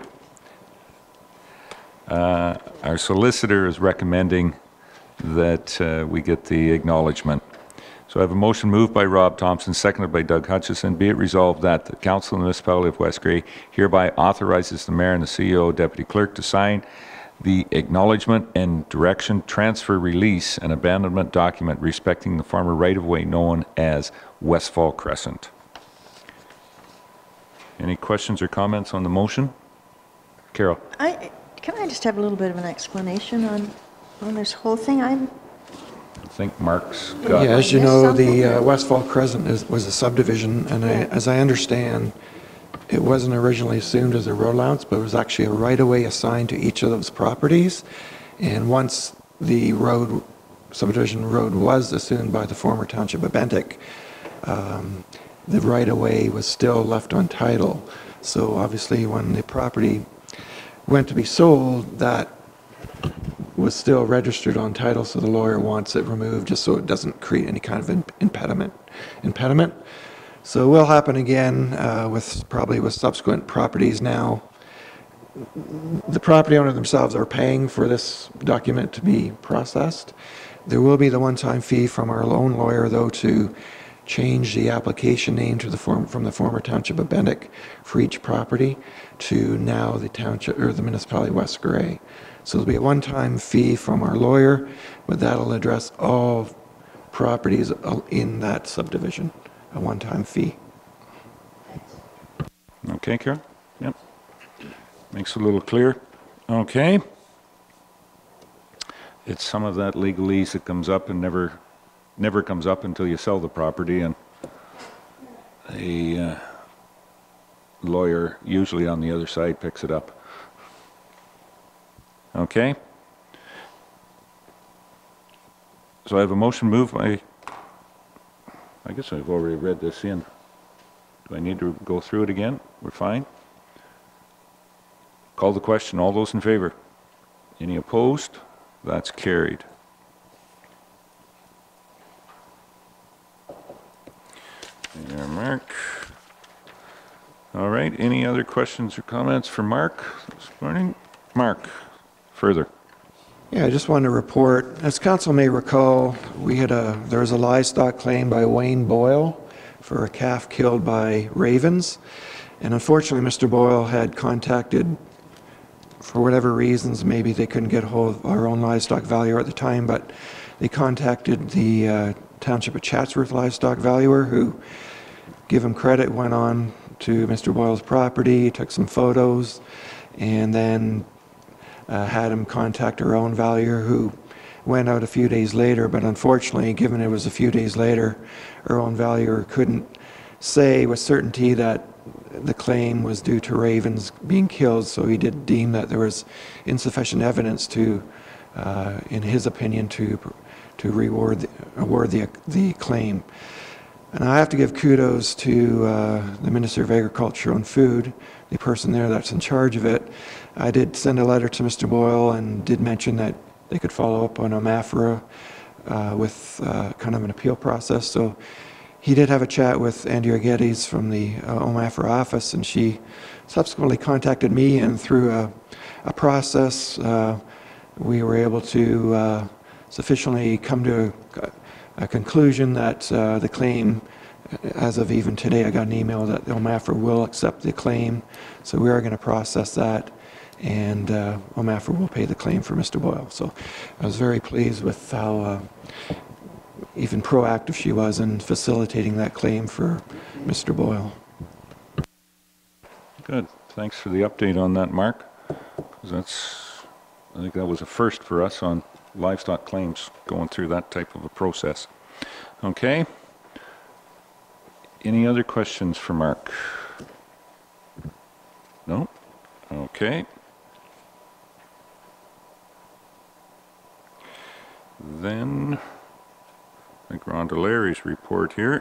Uh, our solicitor is recommending that uh, we get the acknowledgement. So I have a motion moved by Rob Thompson, seconded by Doug Hutchison. Be it resolved that the Council of the Municipality of West Grey hereby authorizes the Mayor and the C E O, Deputy Clerk to sign the acknowledgement and direction transfer release and abandonment document respecting the former right-of-way known as Westfall Crescent. Any questions or comments on the motion? Carol? I, can I just have a little bit of an explanation on, on this whole thing? I'm, I think Mark's got Yeah, as you missed know, something the there? uh, Westfall Crescent is, was a subdivision, and I, Yeah. as I understand, it wasn't originally assumed as a road allowance, but it was actually a right-of-way assigned to each of those properties. And once the road, subdivision road was assumed by the former Township of Bentic, um, the right-of-way was still left on title. So obviously, when the property went to be sold, that was still registered on title, so the lawyer wants it removed just so it doesn't create any kind of im- impediment. impediment. So it will happen again uh, with, probably with subsequent properties now. The property owner themselves are paying for this document to be processed. There will be the one-time fee from our loan lawyer, though, to change the application name to the form, from the former Township of Bentic for each property to now the Township, or the Municipality of West Grey. So there'll be a one-time fee from our lawyer, but that'll address all properties in that subdivision, a one-time fee. Okay, Carol? Yep. Makes it a little clear. Okay. It's some of that legalese that comes up and never, never comes up until you sell the property, and a uh, lawyer, usually on the other side, picks it up. Okay? So I have a motion moved by, I guess I've already read this in. Do I need to go through it again? We're fine? Call the question. All those in favor? Any opposed? That's carried. There, Mark. All right, any other questions or comments for Mark this morning? Mark, further. Yeah, I just wanted to report, as council may recall, we had a, there was a livestock claim by Wayne Boyle for a calf killed by ravens. And unfortunately, Mister Boyle had contacted, for whatever reasons, maybe they couldn't get a hold of our own livestock valuer at the time, but they contacted the uh, Township of Chatsworth livestock valuer, who, give him credit, went on to Mister Boyle's property, took some photos, and then uh, had him contact our own valuer, who went out a few days later. But unfortunately, given it was a few days later, our own valuer couldn't say with certainty that the claim was due to ravens being killed, so he did deem that there was insufficient evidence to, uh, in his opinion, to to reward the, award the the claim. And I have to give kudos to uh, the Minister of Agriculture and Food, the person there that's in charge of it. I did send a letter to Mister Boyle and did mention that they could follow up on O M A F R A uh, with uh, kind of an appeal process. So he did have a chat with Andrea Geddes from the uh, O M A F R A office, and she subsequently contacted me, and through a, a process, uh, we were able to uh, sufficiently come to a, a conclusion that uh, the claim, as of even today, I got an email that the O M A F R A will accept the claim, so we are going to process that, and uh, O M A F R A will pay the claim for Mister Boyle. So I was very pleased with how uh, even proactive she was in facilitating that claim for Mister Boyle. Good. Thanks for the update on that, Mark. 'Cause that's, I think that was a first for us on livestock claims, going through that type of a process. Okay. Any other questions for Mark? No? Okay. Then I think we're on to Larry's report here.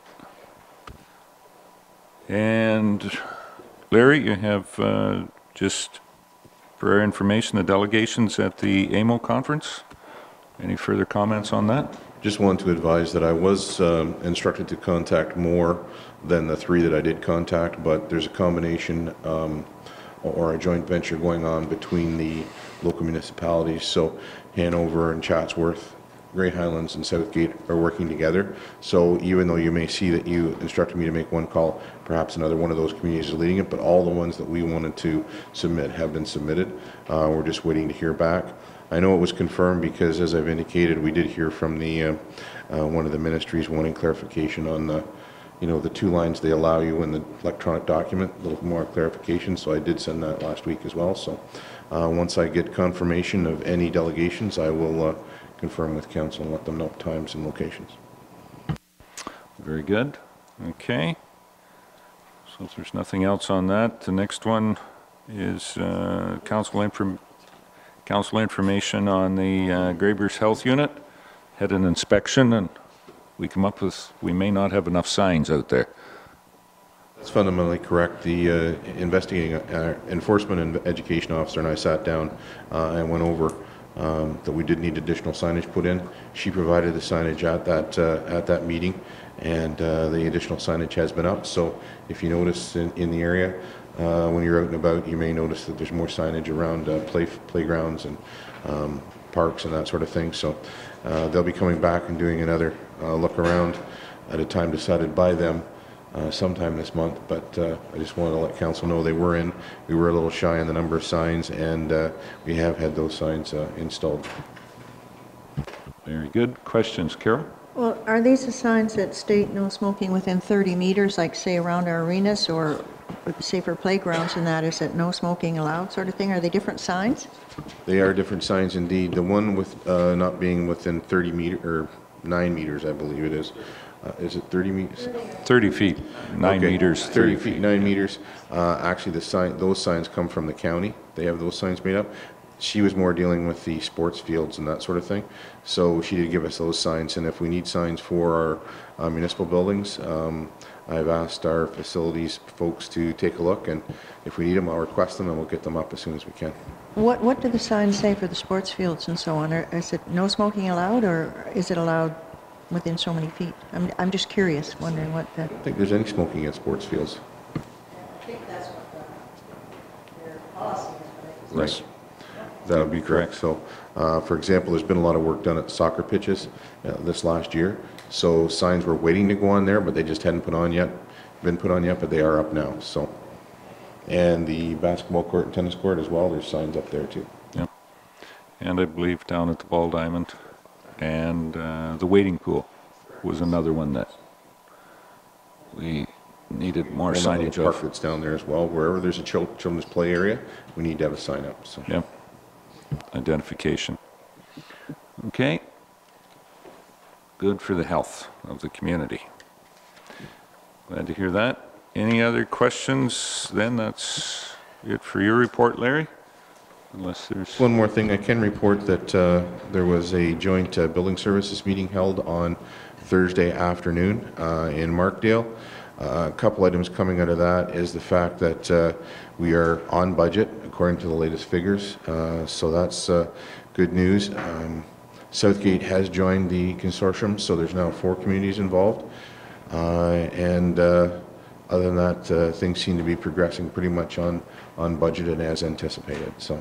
And Larry, you have uh, just for our information, the delegations at the A M O conference. Any further comments on that? Just wanted to advise that I was um, instructed to contact more than the three that I did contact, but there's a combination um, or a joint venture going on between the local municipalities. So Hanover and Chatsworth, Grey Highlands and Southgate are working together. So even though you may see that you instructed me to make one call, perhaps another one of those communities is leading it, but all the ones that we wanted to submit have been submitted. Uh, we're just waiting to hear back. I know it was confirmed because, as I've indicated, we did hear from the uh, uh, one of the ministries wanting clarification on the, you know, the two lines they allow you in the electronic document, a little more clarification. So I did send that last week as well. So uh, once I get confirmation of any delegations, I will uh, confirm with council and let them know times and locations. Very good. Okay. So if there's nothing else on that, the next one is uh, council inform council information on the uh, Graber's Health Unit. Had an inspection, and we come up with we may not have enough signs out there. That's fundamentally correct. The uh, investigating uh, enforcement and education officer and I sat down uh, and went over um, that we did need additional signage put in. She provided the signage at that uh, at that meeting, and uh, the additional signage has been up. So if you notice in, in the area, uh, when you're out and about, you may notice that there's more signage around uh, play playgrounds and um, parks and that sort of thing. So uh, they'll be coming back and doing another uh, look around at a time decided by them uh, sometime this month. But uh, I just wanted to let council know they were in. We were a little shy on the number of signs, and uh, we have had those signs uh, installed. Very good. Questions, Carol? Well, are these the signs that state no smoking within thirty meters, like say around our arenas, or say for playgrounds and that, is it no smoking allowed sort of thing? Are they different signs? They are different signs indeed. The one with uh, not being within thirty meter or nine meters, I believe it is. Uh, is it thirty meters? thirty feet, nine Okay, meters. thirty feet, nine meters. Uh, actually, the sign, those signs come from the county. They have those signs made up. She was more dealing with the sports fields and that sort of thing. So she did give us those signs, and if we need signs for our uh, municipal buildings, um, I've asked our facilities folks to take a look, and if we need them, I'll request them and we'll get them up as soon as we can. What, what do the signs say for the sports fields and so on? Or is it no smoking allowed, or is it allowed within so many feet? I'm, I'm just curious, wondering what the... I don't think there's any smoking at sports fields. I think that's what the, their policy is. Right. That would be correct. So, uh, for example, there's been a lot of work done at soccer pitches uh, this last year. So signs were waiting to go on there, but they just hadn't put on yet, been put on yet, but they are up now. So, and the basketball court and tennis court as well, there's signs up there too. Yeah. And I believe down at the Ball Diamond and uh, the wading pool was another one that we needed more Well, that signage little park of. that's down there as well. Wherever there's a chil- children's play area, we need to have a sign up. So. Yeah. Identification. Okay. Good for the health of the community. Glad to hear that. Any other questions? Then that's it for your report, Larry. Unless there's... One more thing, I can report that uh, there was a joint uh, building services meeting held on Thursday afternoon uh, in Markdale. Uh, a couple items coming out of that is the fact that uh, we are on budget according to the latest figures, uh, so that's uh, good news. Um, Southgate has joined the consortium, so there's now four communities involved, uh, and uh, other than that, uh, things seem to be progressing pretty much on, on budget and as anticipated. So.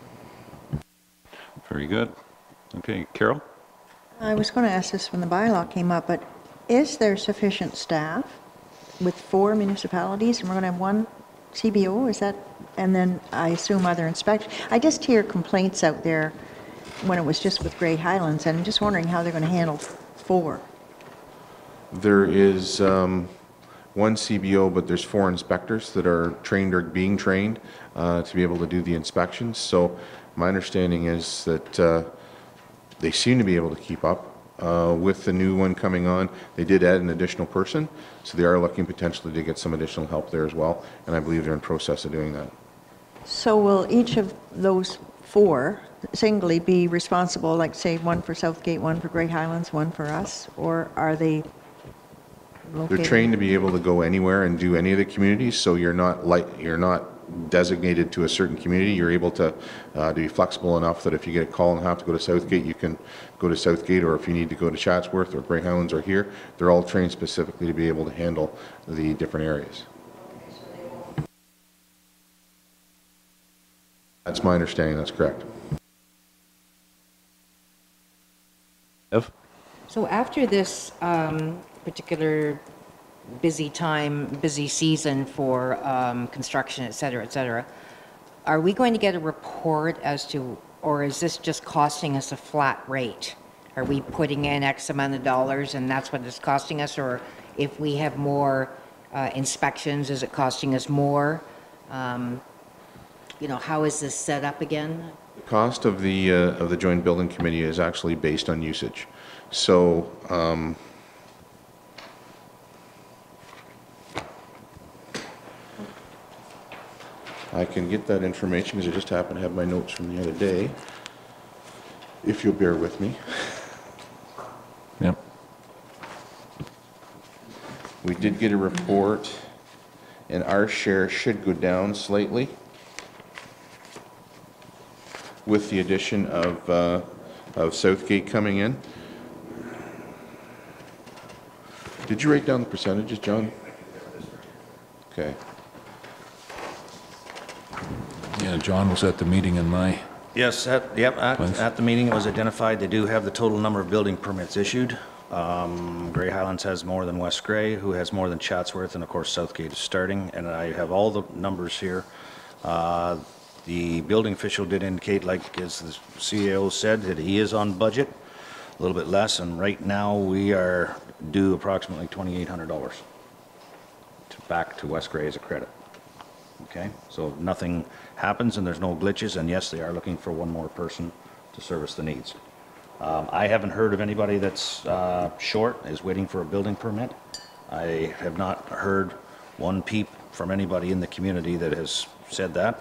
Very good. Okay, Carol? I was going to ask this when the bylaw came up, but is there sufficient staff with four municipalities, and we're going to have one C B O, is that, and then I assume other inspectors? I just hear complaints out there when it was just with Grey Highlands, and I'm just wondering how they're going to handle four. There is um, one C B O, but there's four inspectors that are trained or being trained uh, to be able to do the inspections. So my understanding is that uh, they seem to be able to keep up. Uh, with the new one coming on, they did add an additional person, so they are looking potentially to get some additional help there as well, and I believe they're in process of doing that. So will each of those four singly be responsible, like say one for Southgate, one for Grey Highlands, one for us, or are they located? They're trained to be able to go anywhere and do any of the communities, so you're not like you're not designated to a certain community. You're able to, uh, to be flexible enough that if you get a call and have to go to Southgate, you can go to Southgate, or if you need to go to Chatsworth or Grey Highlands or here, they're all trained specifically to be able to handle the different areas. That's my understanding. That's correct. Ev? So after this um, particular busy time, busy season for um, construction, et cetera, et cetera, are we going to get a report as to, or is this just costing us a flat rate? Are we putting in X amount of dollars and that's what it's costing us? Or if we have more uh, inspections, is it costing us more? Um, you know, how is this set up again? The cost of the uh, of the joint building committee is actually based on usage. So um, I can get that information because I just happen to have my notes from the other day, if you'll bear with me. Yep. We did get a report, and our share should go down slightly with the addition of, uh, of Southgate coming in. Did you write down the percentages, John? Okay. Yeah, John was at the meeting in my... Yes, at, yep, at, Thanks. at the meeting it was identified, they do have the total number of building permits issued. Um, Grey Highlands has more than West Grey, who has more than Chatsworth, and of course Southgate is starting, and I have all the numbers here. Uh, the building official did indicate, like as the C A O said, that he is on budget, a little bit less, and right now we are due approximately twenty-eight hundred dollars to back to West Grey as a credit. Okay, so nothing happens and there's no glitches, and yes, they are looking for one more person to service the needs. Um, I haven't heard of anybody that's uh, short, is waiting for a building permit. I have not heard one peep from anybody in the community that has said that,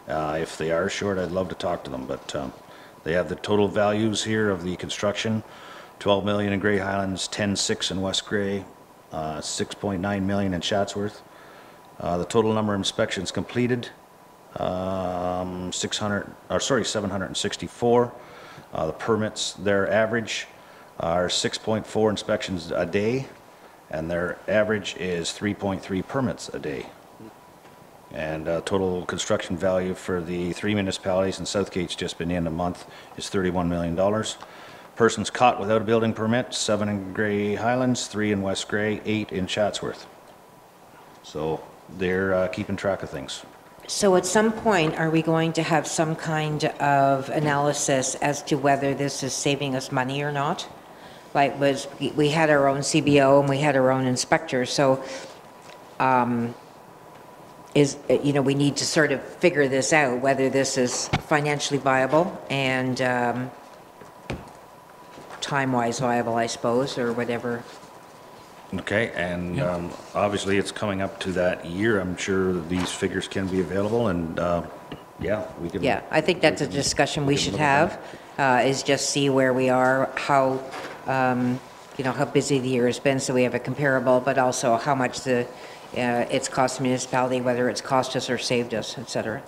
Uh, If they are short, I'd love to talk to them, but um, they have the total values here of the construction, twelve million in Grey Highlands, ten six in West Grey, uh, six point nine million in Chatsworth. Uh, The total number of inspections completed, um, six hundred, or sorry, seven hundred sixty-four. Uh, The permits, their average are six point four inspections a day, and their average is three point three permits a day. And uh, total construction value for the three municipalities, and Southgate's just been in a month, is thirty-one million dollars. Persons caught without a building permit, seven in Grey Highlands, three in West Grey, eight in Chatsworth. So they're uh, keeping track of things. So at some point, are we going to have some kind of analysis as to whether this is saving us money or not? Like was, we had our own C B O and we had our own inspector, so um, is, you know, we need to sort of figure this out, whether this is financially viable and um, time-wise viable, I suppose, or whatever. Okay, and um, obviously it's coming up to that year. I'm sure these figures can be available, and uh, yeah, we can. Yeah, I think that's a discussion we should have, uh, is just see where we are, how, um, you know, how busy the year has been, so we have a comparable, but also how much the, uh, it's cost the municipality, whether it's cost us or saved us, et cetera.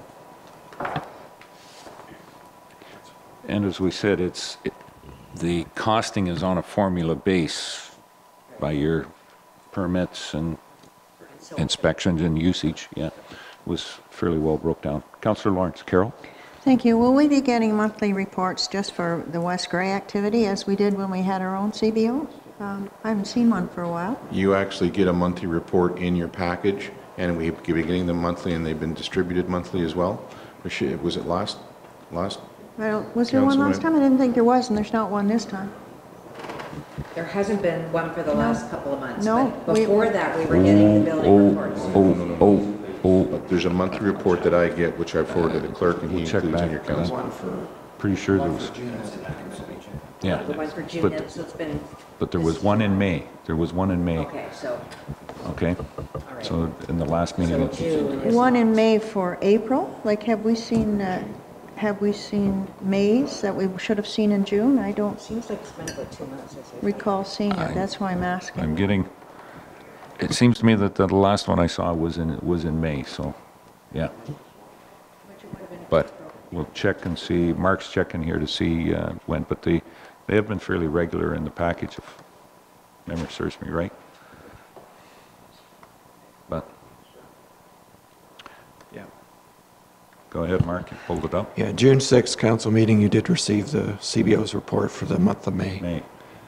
And as we said, it's, it, the costing is on a formula base by your permits and inspections and usage, yeah, was fairly well broke down. Councillor Lawrence. Carol? Thank you. Will we be getting monthly reports just for the West Grey activity as we did when we had our own C B O? Um, I haven't seen one for a while. You actually get a monthly report in your package, and we've been getting them monthly, and they've been distributed monthly as well. Was it last, last? I don't, was there one last time? I didn't think there was, and there's not one this time. There hasn't been one for the last couple of months. No, but we- before that, we were getting the building reports. Oh, oh, oh, But there's a monthly report that I get, which I forward to the clerk, and he We'll check includes in back. your council. One for, pretty sure there was, yeah. The one for June, But- so it's been, But there was one in May. There was one in May, okay, so, okay? all right. So in the last meeting, So it- June is. One in May for April? Like, have we seen, uh, have we seen May's that we should have seen in June? I don't Seems like it's been about two months. I think. recall seeing I- it. That's why I'm asking. I'm getting, it seems to me that the last one I saw was in, was in May, so, yeah. But we'll check and see, Mark's checking here to see uh, when, but they, they have been fairly regular in the package, if memory serves me right. But, yeah. go ahead, Mark, you pulled it up. Yeah, June sixth council meeting, you did receive the C B O's report for the month of May. May.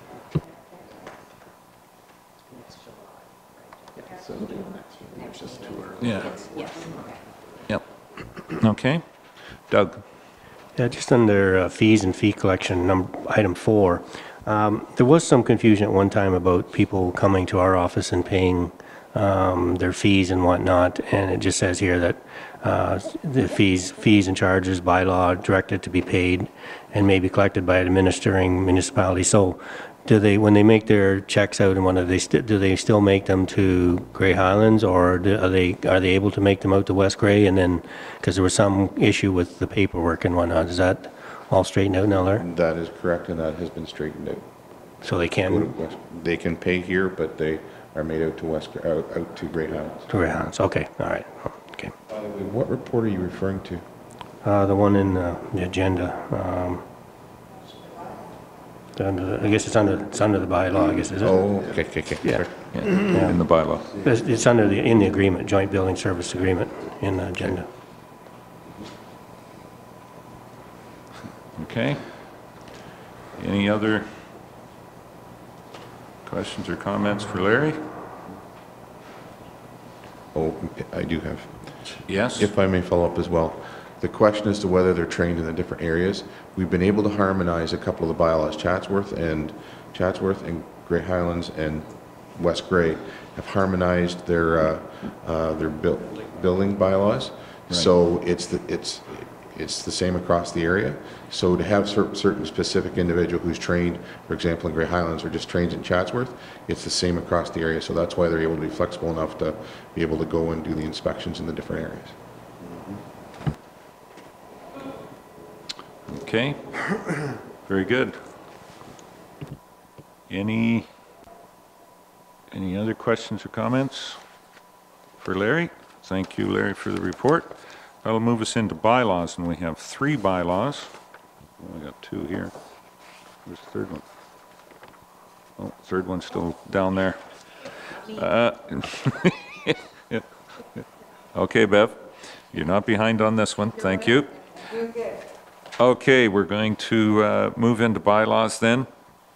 Yeah. Yes. Yep. Okay. Doug? Yeah, just under uh, fees and fee collection, num- item four, um, there was some confusion at one time about people coming to our office and paying um, their fees and whatnot, and it just says here that uh, the fees, fees and charges by law directed to be paid and may be collected by an administering municipality. So, do they, when they make their checks out and what, do they st- do they still make them to Grey Highlands, or do, are they are they able to make them out to West Grey? And then, because there was some issue with the paperwork and whatnot, is that all straightened out now, Larry? That is correct, and that has been straightened out. So they Go to can West- They can pay here, but they are made out to West, out out to Grey Highlands. to Grey Highlands. Okay, all right, okay. What report are you referring to? Uh, the one in uh, the agenda. Um, under the, I guess it's under it's under the bylaw. I guess is it? Oh, okay, okay, okay. Yeah. Yeah, in the bylaw. It's, it's under the in the agreement, joint building service agreement in the agenda. Okay. Any other questions or comments for Larry? Oh, I do have. Yes? If I may follow up as well. The question as to whether they're trained in the different areas, we've been able to harmonize a couple of the bylaws. Chatsworth and Chatsworth and Grey Highlands and West Grey have harmonized their uh, uh, their buil- building bylaws. So it's the it's it's the same across the area. So to have cer- certain specific individual who's trained, for example, in Grey Highlands or just trained in Chatsworth, it's the same across the area. So that's why they're able to be flexible enough to be able to go and do the inspections in the different areas. Okay, very good. Any, any other questions or comments for Larry? Thank you, Larry, for the report. That'll move us into bylaws, and we have three bylaws. Oh, I got two here. Where's the third one? Oh, third one's still down there. Uh, okay, Bev, you're not behind on this one. Thank you. Okay, we're going to uh, move into bylaws then.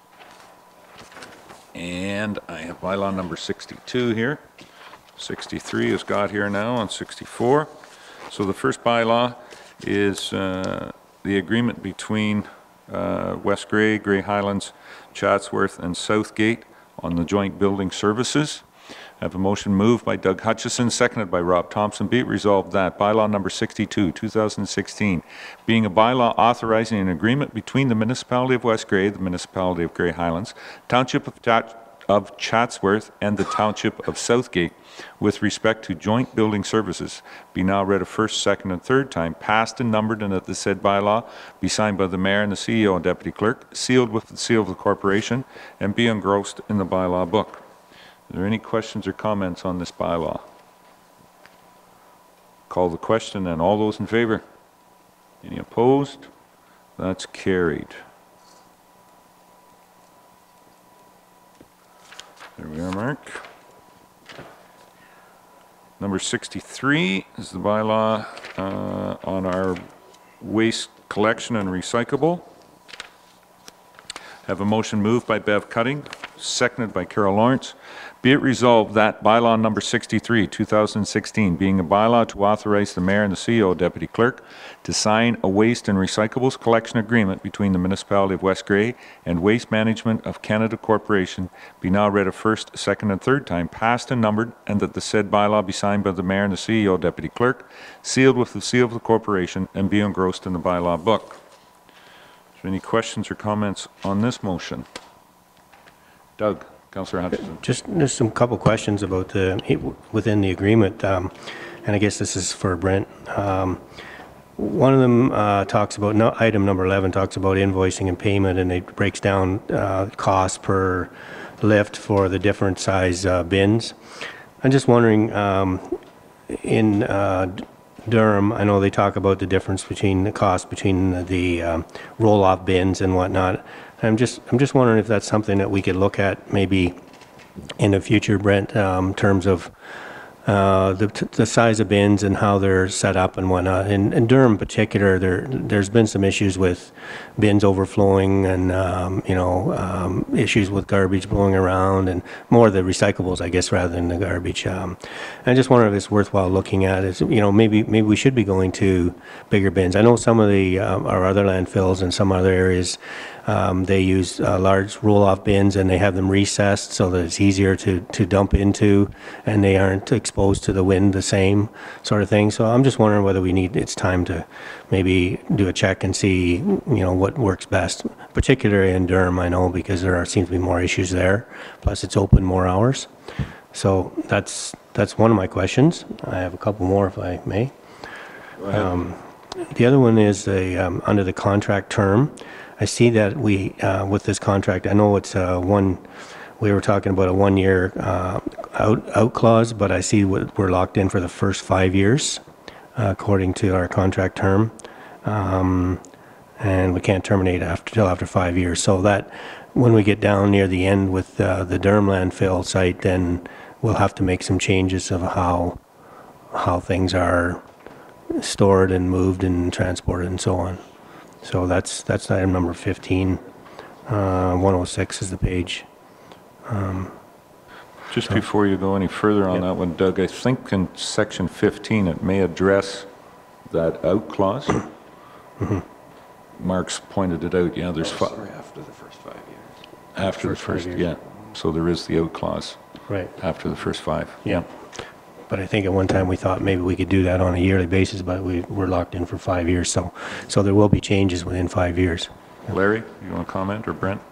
And I have bylaw number sixty-two here. sixty-three is got here now on sixty-four. So the first bylaw is uh, the agreement between uh, West Grey, Grey Highlands, Chatsworth, and Southgate on the joint building services. I have a motion moved by Doug Hutchison, seconded by Rob Thompson. Be it resolved that bylaw number sixty-two, two thousand sixteen, being a bylaw authorizing an agreement between the Municipality of West Grey, the Municipality of Grey Highlands, Township of, Ch of Chatsworth, and the Township of Southgate with respect to joint building services, be now read a first, second, and third time, passed and numbered, and that the said bylaw be signed by the Mayor and the C E O and Deputy Clerk, sealed with the seal of the Corporation, and be engrossed in the bylaw book. Are there any questions or comments on this bylaw? Call the question, and all those in favor? Any opposed? That's carried. There we are, Mark. Number sixty-three is the bylaw uh, on our waste collection and recyclable. Have a motion moved by Bev Cutting, seconded by Carol Lawrence. Be it resolved that bylaw number sixty-three, two thousand sixteen, being a bylaw to authorize the Mayor and the C E O, Deputy Clerk, to sign a waste and recyclables collection agreement between the Municipality of West Grey and Waste Management of Canada Corporation, be now read a first, second, and third time, passed and numbered, and that the said bylaw be signed by the Mayor and the C E O, Deputy Clerk, sealed with the seal of the Corporation, and be engrossed in the bylaw book. Is there any questions or comments on this motion? Doug. Councillor Hutchison. Just there's some couple questions about the within the agreement, um, and I guess this is for Brent. Um, one of them uh, talks about no, item number eleven talks about invoicing and payment, and it breaks down uh, cost per lift for the different size uh, bins. I'm just wondering, um, in uh, Durham, I know they talk about the difference between the cost between the, the um, roll-off bins and whatnot. I'm just I'm just wondering if that's something that we could look at maybe in the future, Brent, um, in terms of uh, the the size of bins and how they're set up and whatnot. In, in Durham, in particular, there there's been some issues with bins overflowing and um, you know um, issues with garbage blowing around and more of the recyclables, I guess, rather than the garbage. Um, I just wonder if it's worthwhile looking at. Is you know maybe maybe we should be going to bigger bins. I know some of the um, our other landfills and some other areas. Um, they use uh, large roll-off bins, and they have them recessed so that it's easier to, to dump into, and they aren't exposed to the wind the same sort of thing. So I'm just wondering whether we need, it's time to maybe do a check and see, you know, what works best, particularly in Durham, I know, because there are, seems to be more issues there. Plus, it's open more hours. So that's that's one of my questions. I have a couple more, if I may. Go ahead. Um, the other one is the um, under the contract term. I see that we, uh, with this contract, I know it's uh, one, we were talking about a one-year uh, out, out clause, but I see we're locked in for the first five years, uh, according to our contract term. Um, and we can't terminate after till after five years. So that, when we get down near the end with uh, the Durham landfill site, then we'll have to make some changes of how, how things are stored and moved and transported and so on. So that's that's item number fifteen. Uh, one oh six is the page. Um, Just so, before you go any further on yep. that one, Doug, I think in section fifteen it may address that out clause. Mm-hmm. Mark's pointed it out. Yeah, there's oh, sorry, after the first five years. After first the first, five yeah. So there is the out clause. Right. After the first five. Yeah. But I think at one time we thought maybe we could do that on a yearly basis, but we we're locked in for five years. So, so there will be changes within five years. Larry, you want to comment, or Brent?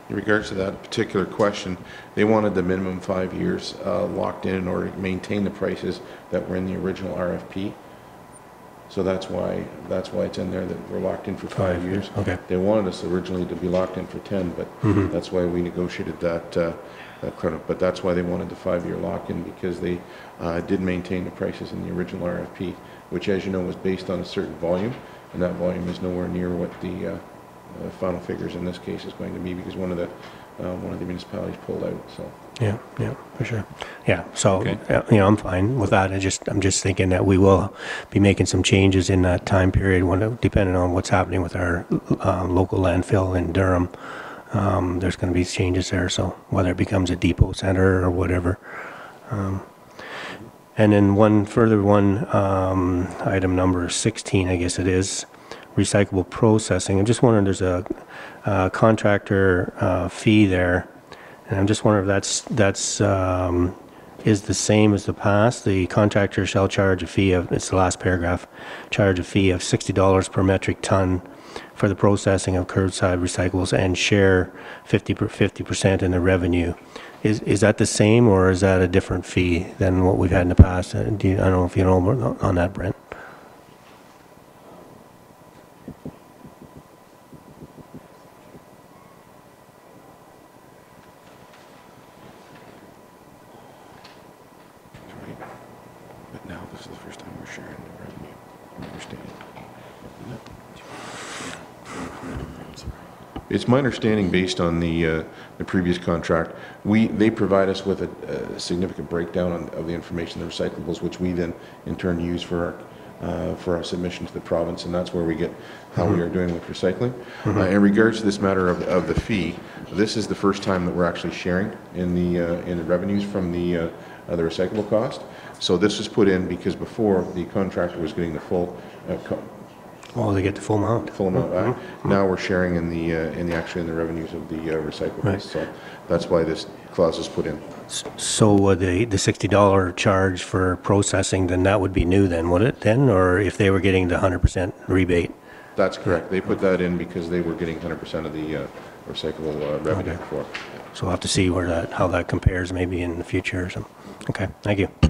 In regards to that particular question, they wanted the minimum five years uh, locked in in order to maintain the prices that were in the original R F P. So that's why, that's why it's in there that we're locked in for five Five years. years, okay. They wanted us originally to be locked in for ten, but Mhm. that's why we negotiated that, uh, that credit. But that's why they wanted the five-year lock-in, because they uh, did maintain the prices in the original R F P, which, as you know, was based on a certain volume, and that volume is nowhere near what the uh, uh, final figures in this case is going to be, because one of the uh, one of the municipalities pulled out. So. Yeah, yeah, for sure. Yeah, so, Okay. uh, you know, I'm fine with that. I just, I'm just thinking that we will be making some changes in that time period, when, depending on what's happening with our uh, local landfill in Durham. Um, there's going to be changes there, so whether it becomes a depot center or whatever. Um, and then one further one, um, item number sixteen, I guess it is, recyclable processing. I'm just wondering, there's a, a contractor uh, fee there. And I'm just wondering if that's, that's, um, is the same as the past. The contractor shall charge a fee of, it's the last paragraph, charge a fee of sixty dollars per metric ton for the processing of curbside recyclables and share fifty percent in the revenue. Is, is that the same, or is that a different fee than what we've had in the past? Uh, Do you, I don't know if you know more on that, Brent. But now this is the first time we're sharing the revenue. I understand. It's my understanding, based on the uh, the previous contract, we they provide us with a, a significant breakdown on, of the information, the recyclables, which we then in turn use for our uh, for our submission to the province, and that's where we get how mm-hmm. we are doing with recycling. Mm-hmm. uh, in regards to this matter of, of the fee, this is the first time that we're actually sharing in the uh, in the revenues from the uh, uh, the recyclable cost. So this was put in because before the contractor was getting the full. Uh, co Oh, they get the full amount. Full amount back. Mm-hmm. Now we're sharing in the uh, in the actually in the revenues of the uh, recyclables. Right. So that's why this clause is put in. So uh, the the sixty dollar charge for processing, then that would be new then, would it then? Or if they were getting the one hundred percent rebate? That's correct. They put that in because they were getting one hundred percent of the uh, recyclable uh, revenue Okay. before. So we'll have to see where that, how that compares maybe in the future or something. Okay, thank you.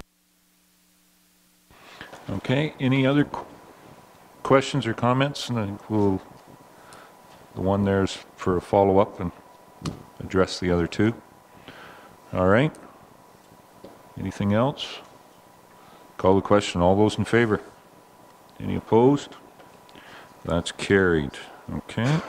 Okay, any other qu- questions or comments? And then we'll, the one there's for a follow-up and address the other two. All right. Anything else? Call the question. All those in favor? Any opposed? That's carried. Okay.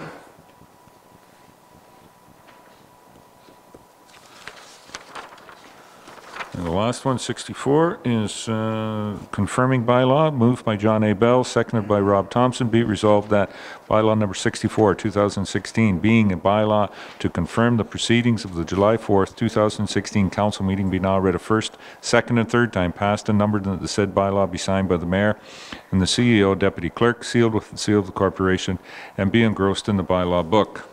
And the last one, sixty-four, is uh, confirming bylaw, moved by John A. Bell, seconded by Rob Thompson. Be it resolved that bylaw number sixty-four, two thousand sixteen, being a bylaw to confirm the proceedings of the July fourth, two thousand sixteen council meeting, be now read a first, second, and third time, passed and numbered, and that the said bylaw be signed by the mayor and the C E O, deputy clerk, sealed with the seal of the corporation, and be engrossed in the bylaw book.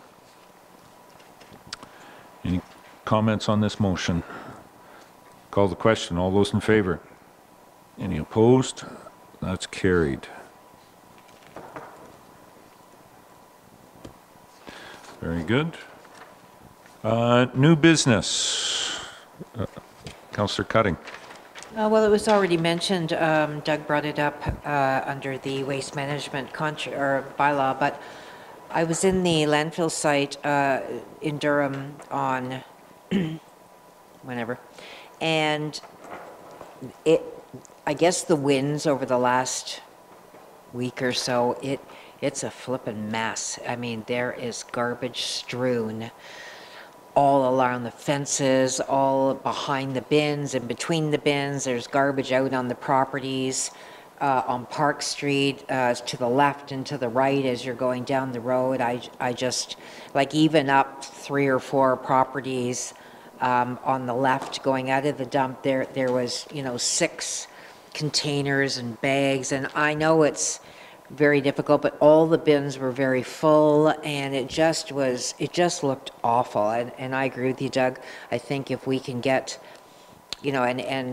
Any comments on this motion? Call the question. All those in favor? Any opposed? That's carried. Very good. Uh, new business. Uh, Councillor Cutting. Uh, Well, it was already mentioned, um, Doug brought it up uh, under the waste management contra- or bylaw, but I was in the landfill site uh, in Durham on whenever, and it, I guess the winds over the last week or so, it it's a flippin' mess. I mean, there is garbage strewn all along the fences, all behind the bins and between the bins. There's garbage out on the properties, uh, on Park Street, uh, to the left and to the right as you're going down the road. I, I just, like even up three or four properties um, on the left going out of the dump, there, there was, you know, six containers and bags. And I know it's very difficult, but all the bins were very full, and it just was, it just looked awful. And, and I agree with you, Doug. I think if we can get, you know, and, and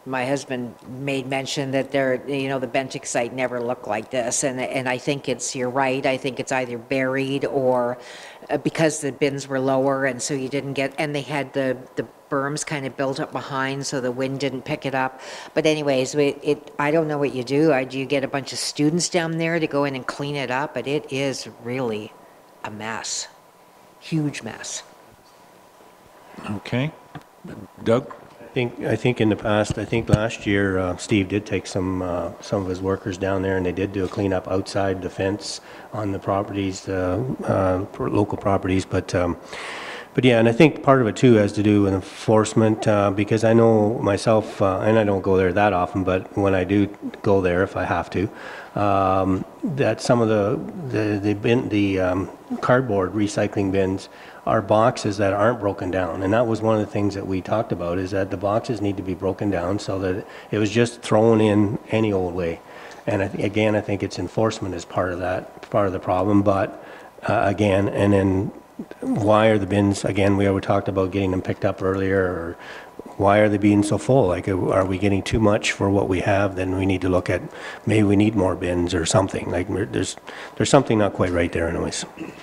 my husband made mention that there, you know, the Bentic site never looked like this, and and I think it's, you're right, I think it's either buried or uh, because the bins were lower, and so you didn't get, and they had the, the berms kind of built up behind, so the wind didn't pick it up. But anyways, it, it I don't know what you do. I, do you get a bunch of students down there to go in and clean it up? But it is really a mess, huge mess. Okay. Doug? I think, I think in the past, I think last year, uh, Steve did take some, uh, some of his workers down there, and they did do a cleanup outside the fence on the properties, uh, uh, for local properties, but, um, but yeah, and I think part of it too has to do with enforcement, uh, because I know myself, uh, and I don't go there that often, but when I do go there, if I have to, um, that some of the, the, the bin, the, um, cardboard recycling bins are boxes that aren't broken down, and that was one of the things that we talked about, is that the boxes need to be broken down so that it was just thrown in any old way. And I th again, I think it's enforcement is part of that, part of the problem. But uh, again, and then why are the bins, again, we already talked about getting them picked up earlier, or why are they being so full? Like, are we getting too much for what we have? Then we need to look at, maybe we need more bins or something. Like, there's, there's something not quite right there anyways.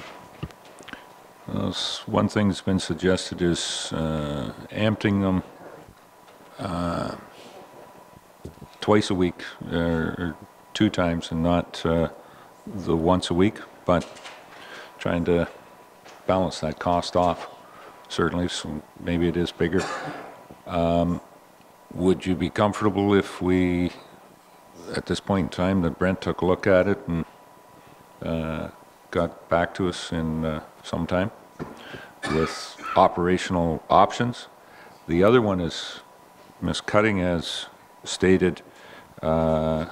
Uh, one thing that's been suggested is uh, emptying them uh, twice a week, uh, or two times, and not uh, the once a week, but trying to balance that cost off, certainly, so maybe it is bigger. Um, would you be comfortable if we, at this point in time, that Brent took a look at it and uh, got back to us in uh, some time with operational options? The other one is Miz Cutting has stated, uh,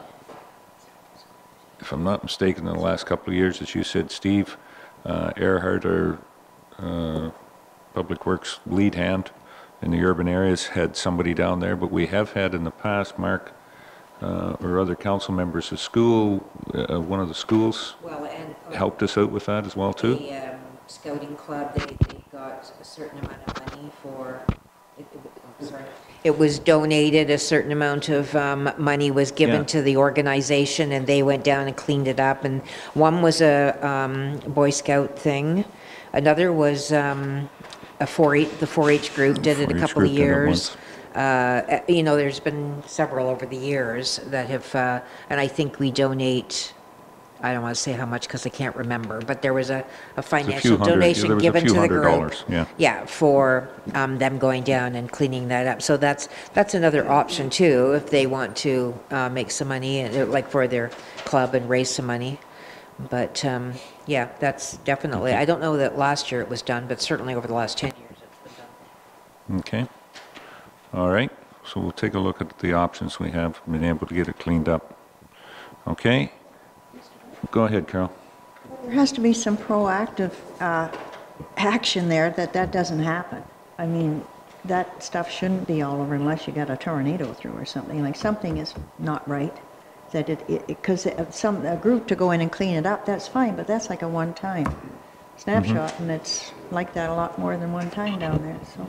if I'm not mistaken, in the last couple of years, as you said, Steve uh, Earhart, our uh, Public Works lead hand in the urban areas, had somebody down there, but we have had in the past, Mark, uh, or other council members, a school, uh, one of the schools Well, and uh, helped us out with that as well too. the um, scouting club, they, they got a certain amount of money for, it, it, oh, sorry. It was donated, a certain amount of um, money was given Yeah. to the organization, and they went down and cleaned it up. And one was a um, Boy Scout thing. Another was um, a four H, the four H group did it a four H couple of group did it years. once. Uh, you know, there's been several over the years that have, uh, and I think we donate, I don't want to say how much because I can't remember, but there was a, a financial hundred- donation there was a given few to the hundred group. dollars, yeah. Yeah, for um, them going down and cleaning that up. So that's, that's another option too, if they want to uh, make some money, uh, like for their club and raise some money. But um, yeah, that's definitely, I don't know that last year it was done, but certainly over the last ten years it's been done. Okay. All right. So we'll take a look at the options we have, been able to get it cleaned up. Okay. Go ahead, Carol. There has to be some proactive uh, action there that that doesn't happen. I mean, that stuff shouldn't be all over unless you got a tornado through or something. Like, something is not right. That it, because some, a group to go in and clean it up, that's fine, but that's like a one-time snapshot, and it's like that a lot more than one time down there, so.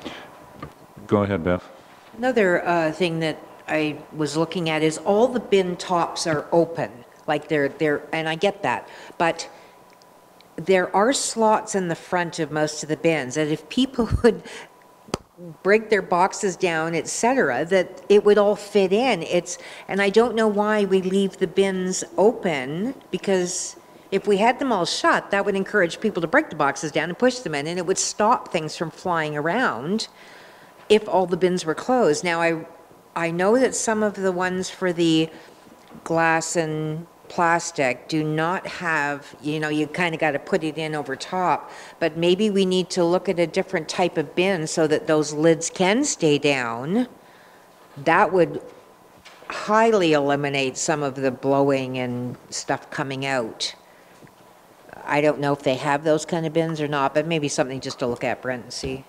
Go ahead, Beth. Another uh, thing that I was looking at is all the bin tops are open, like they're, they're, and I get that, but there are slots in the front of most of the bins, that if people would break their boxes down, et cetera, that it would all fit in. It's, and I don't know why we leave the bins open, because if we had them all shut, that would encourage people to break the boxes down and push them in, and it would stop things from flying around if all the bins were closed. Now, I, I know that some of the ones for the glass and plastic do not have, you know, you kind of got to put it in over top, but maybe we need to look at a different type of bin so that those lids can stay down. That would highly eliminate some of the blowing and stuff coming out. I don't know if they have those kind of bins or not, but maybe something just to look at, Brent, and see.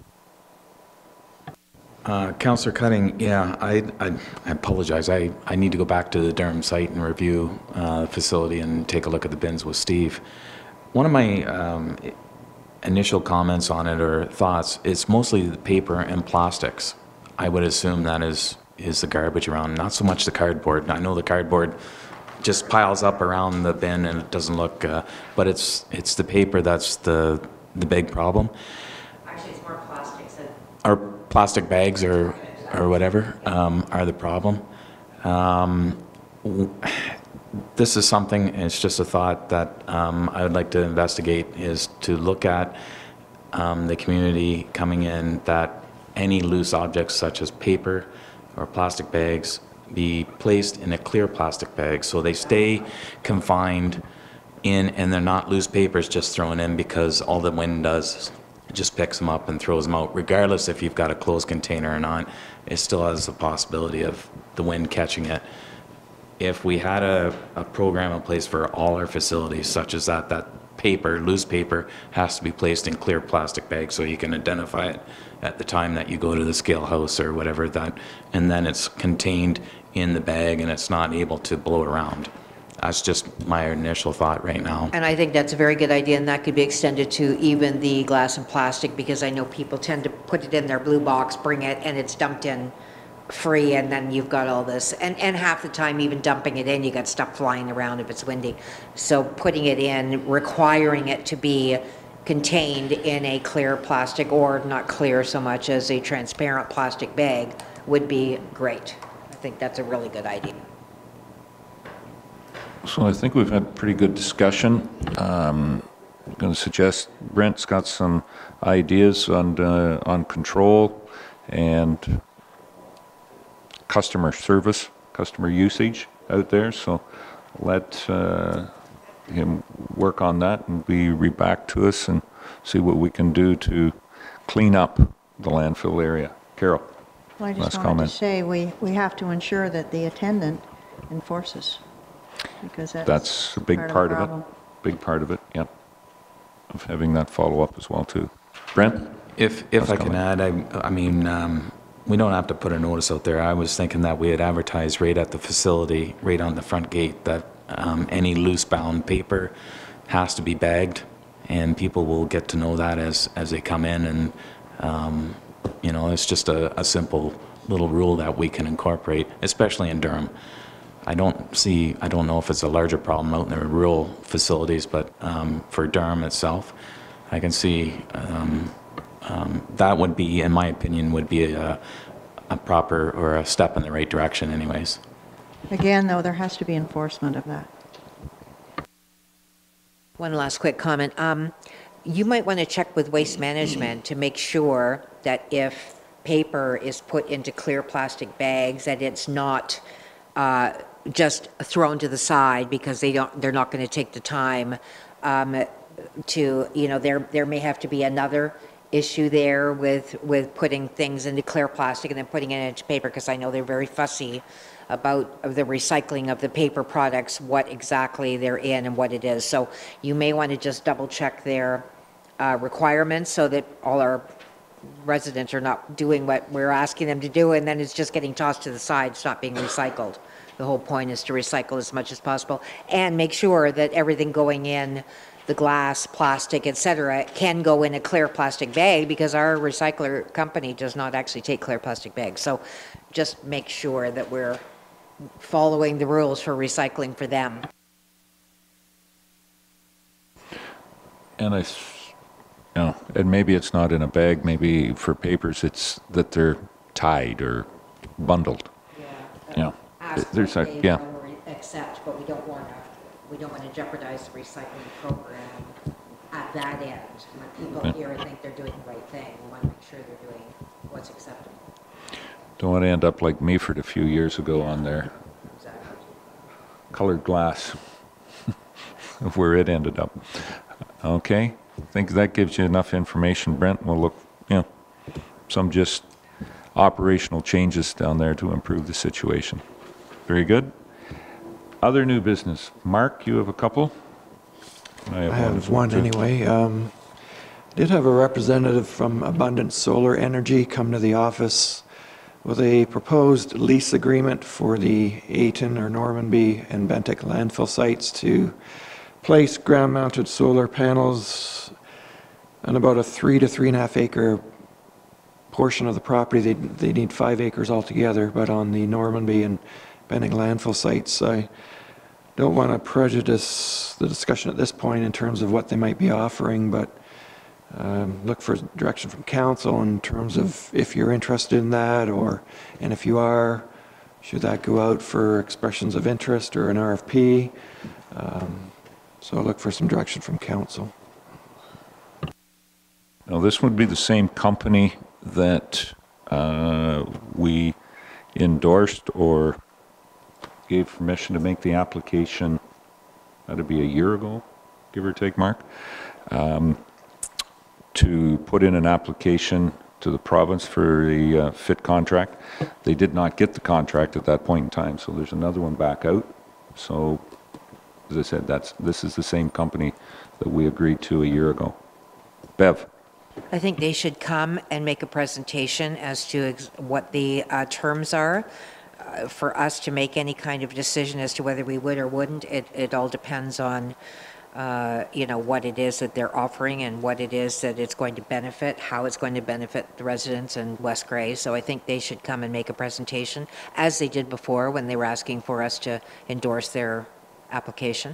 Uh, Councillor Cutting, yeah, I, I, I apologize. I, I need to go back to the Durham site and review uh, the facility and take a look at the bins with Steve. One of my um, initial comments on it or thoughts, it's mostly the paper and plastics. I would assume that is is the garbage around, not so much the cardboard. I know the cardboard just piles up around the bin and it doesn't look, uh, but it's it's the paper that's the the big problem. Actually, it's more plastics that... Or plastic bags or or whatever um, are the problem. Um, w- this is something, it's just a thought that um, I would like to investigate, is to look at um, the community coming in, that any loose objects such as paper or plastic bags be placed in a clear plastic bag so they stay confined in, and they're not loose papers just thrown in, because all the wind does, it just picks them up and throws them out. Regardless if you've got a closed container or not, it still has the possibility of the wind catching it. If we had a, a program in place for all our facilities such as that, that paper, loose paper, has to be placed in clear plastic bags so you can identify it at the time that you go to the scale house or whatever, that, and then it's contained in the bag and it's not able to blow around. That's just my initial thought right now. And I think that's a very good idea, and that could be extended to even the glass and plastic, because I know people tend to put it in their blue box, bring it, and it's dumped in free, and then you've got all this. And, and half the time, even dumping it in, you got stuff flying around if it's windy. So putting it in, requiring it to be contained in a clear plastic, or not clear so much as a transparent plastic bag, would be great. I think that's a really good idea. So I think we've had pretty good discussion. Um, I'm going to suggest Brent's got some ideas on uh, on control and customer service, customer usage out there. So let uh, him work on that and be re back to us and see what we can do to clean up the landfill area. Carol, Well, I just last wanted comment. to say, we, we have to ensure that the attendant enforces, because that's That's a big part part of the of it. problem. Big part of it, yeah. Of having that follow up as well too. Brent? If, if Last I can comment. add, I, I mean, um, we don't have to put a notice out there. I was thinking that we had advertised right at the facility, right on the front gate, that um, any loose bound paper has to be bagged, and people will get to know that as, as they come in. And, um, you know, it's just a, a simple little rule that we can incorporate, especially in Durham. I don't see, I don't know if it's a larger problem out in the rural facilities, but um, for Durham itself, I can see um, um, that would be, in my opinion, would be a, a proper or a step in the right direction anyways. Again, though, there has to be enforcement of that. One last quick comment. Um, you might want to check with Waste Management to make sure that if paper is put into clear plastic bags, that it's not uh, just thrown to the side because they don't, they're not going to take the time um, to, you know, there there may have to be another issue there with with putting things into clear plastic and then putting it into paper, because I know they're very fussy about the recycling of the paper products, what exactly they're in and what it is. So you may want to just double check their uh, requirements so that all our residents are not doing what we're asking them to do, and then it's just getting tossed to the side, it's not being recycled. The whole point is to recycle as much as possible and make sure that everything going in, the glass, plastic, et cetera, can go in a clear plastic bag, because our recycler company does not actually take clear plastic bags. So just make sure that we're following the rules for recycling for them. And I, s- you know, and maybe it's not in a bag, maybe for papers it's that they're tied or bundled. Yeah. You know, Ask there's what a, they yeah. will accept, but we don't want to, we don't want to jeopardize the recycling program at that end. When people Yeah. here think they're doing the right thing, we want to make sure they're doing what's acceptable. Don't want to end up like Meaford a few years ago on their Exactly. colored glass of where it ended up. Okay, I think that gives you enough information, Brent. We'll look, you know, some just operational changes down there to improve the situation. Very good. Other new business. Mark, you have a couple? I have one anyway. Um, did have a representative from Abundant Solar Energy come to the office with a proposed lease agreement for the Ayton or Normanby and Bentic landfill sites to place ground-mounted solar panels on about a three to three and a half acre portion of the property, they, they need five acres altogether, but on the Normanby and Benning landfill sites, I don't want to prejudice the discussion at this point in terms of what they might be offering, but um, look for direction from council in terms of if you're interested in that, or, and if you are, should that go out for expressions of interest or an R F P? Um, so look for some direction from council. Now, this would be the same company that uh, we endorsed or gave permission to make the application, that'd be a year ago, give or take, Mark, um, to put in an application to the province for the uh, fit contract. They did not get the contract at that point in time, so there's another one back out. So, as I said, that's this is the same company that we agreed to a year ago. Bev? I think they should come and make a presentation as to ex what the uh, terms are. Uh, for us to make any kind of decision as to whether we would or wouldn't, it, it all depends on, uh, you know, what it is that they're offering and what it is that it's going to benefit, how it's going to benefit the residents in West Grey. So I think they should come and make a presentation, as they did before when they were asking for us to endorse their application.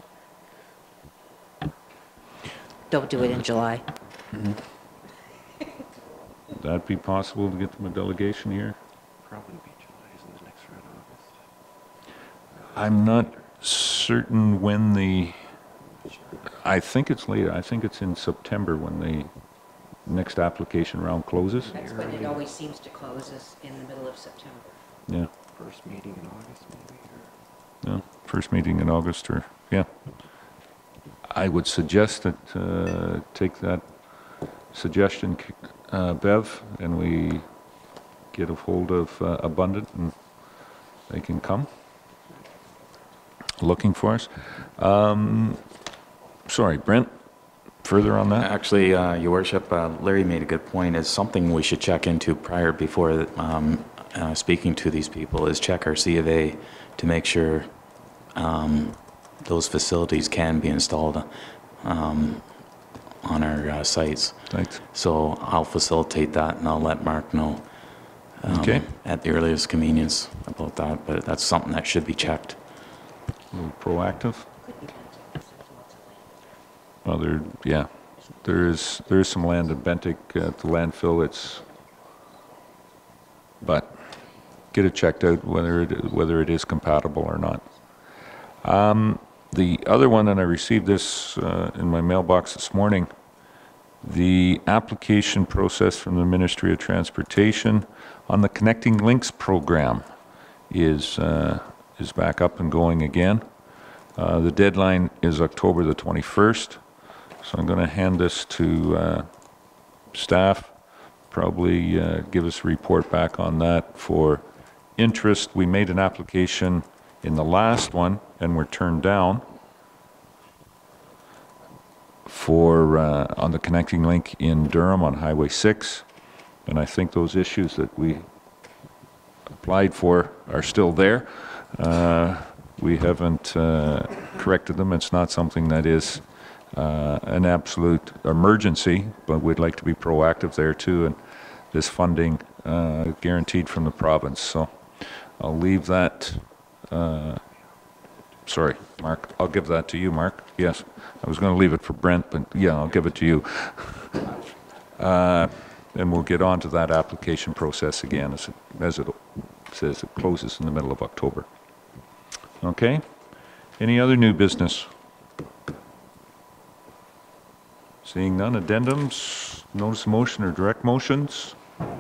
Don't do it in July. Mm-hmm. Would that be possible to get them a delegation here? Probably be July, isn't the next round of August? I'm not certain when the, I think it's later, I think it's in September when the next application round closes. That's when it always seems to close, is in the middle of September. Yeah. First meeting in August, maybe? Or... Yeah, first meeting in August, or, yeah. I would suggest that, uh, take that suggestion, uh, Bev, and we get a hold of uh, Abundant, and they can come looking for us. Um, sorry, Brent, further on that? Actually, uh, Your Worship, uh, Larry made a good point. Is something we should check into prior before um, uh, speaking to these people is check our C of A to make sure um, those facilities can be installed um, on our uh, sites. Thanks. So I'll facilitate that, and I'll let Mark know um, Okay. at the earliest convenience about that. But that's something that should be checked. A little proactive. Well, there, yeah, there is there is some land in Bentic at the landfill. It's, but get it checked out whether it whether it is compatible or not. Um, the other one, and I received this uh, in my mailbox this morning. The application process from the Ministry of Transportation on the Connecting Links program is uh, is back up and going again. Uh, the deadline is October the twenty-first, so I'm going to hand this to uh, staff, probably uh, give us a report back on that for interest. We made an application in the last one and were turned down for uh, on the connecting link in Durham on Highway six, and I think those issues that we applied for are still there. Uh, we haven't uh, corrected them. It's not something that is uh, an absolute emergency, but we'd like to be proactive there too, and this funding uh, guaranteed from the province. So I'll leave that. Uh, sorry, Mark. I'll give that to you, Mark. Yes, I was going to leave it for Brent, but yeah, I'll give it to you. Uh, and we'll get on to that application process again as it, as it says it closes in the middle of October. Okay. Any other new business? Seeing none. Addendums, notice of motion or direct motions?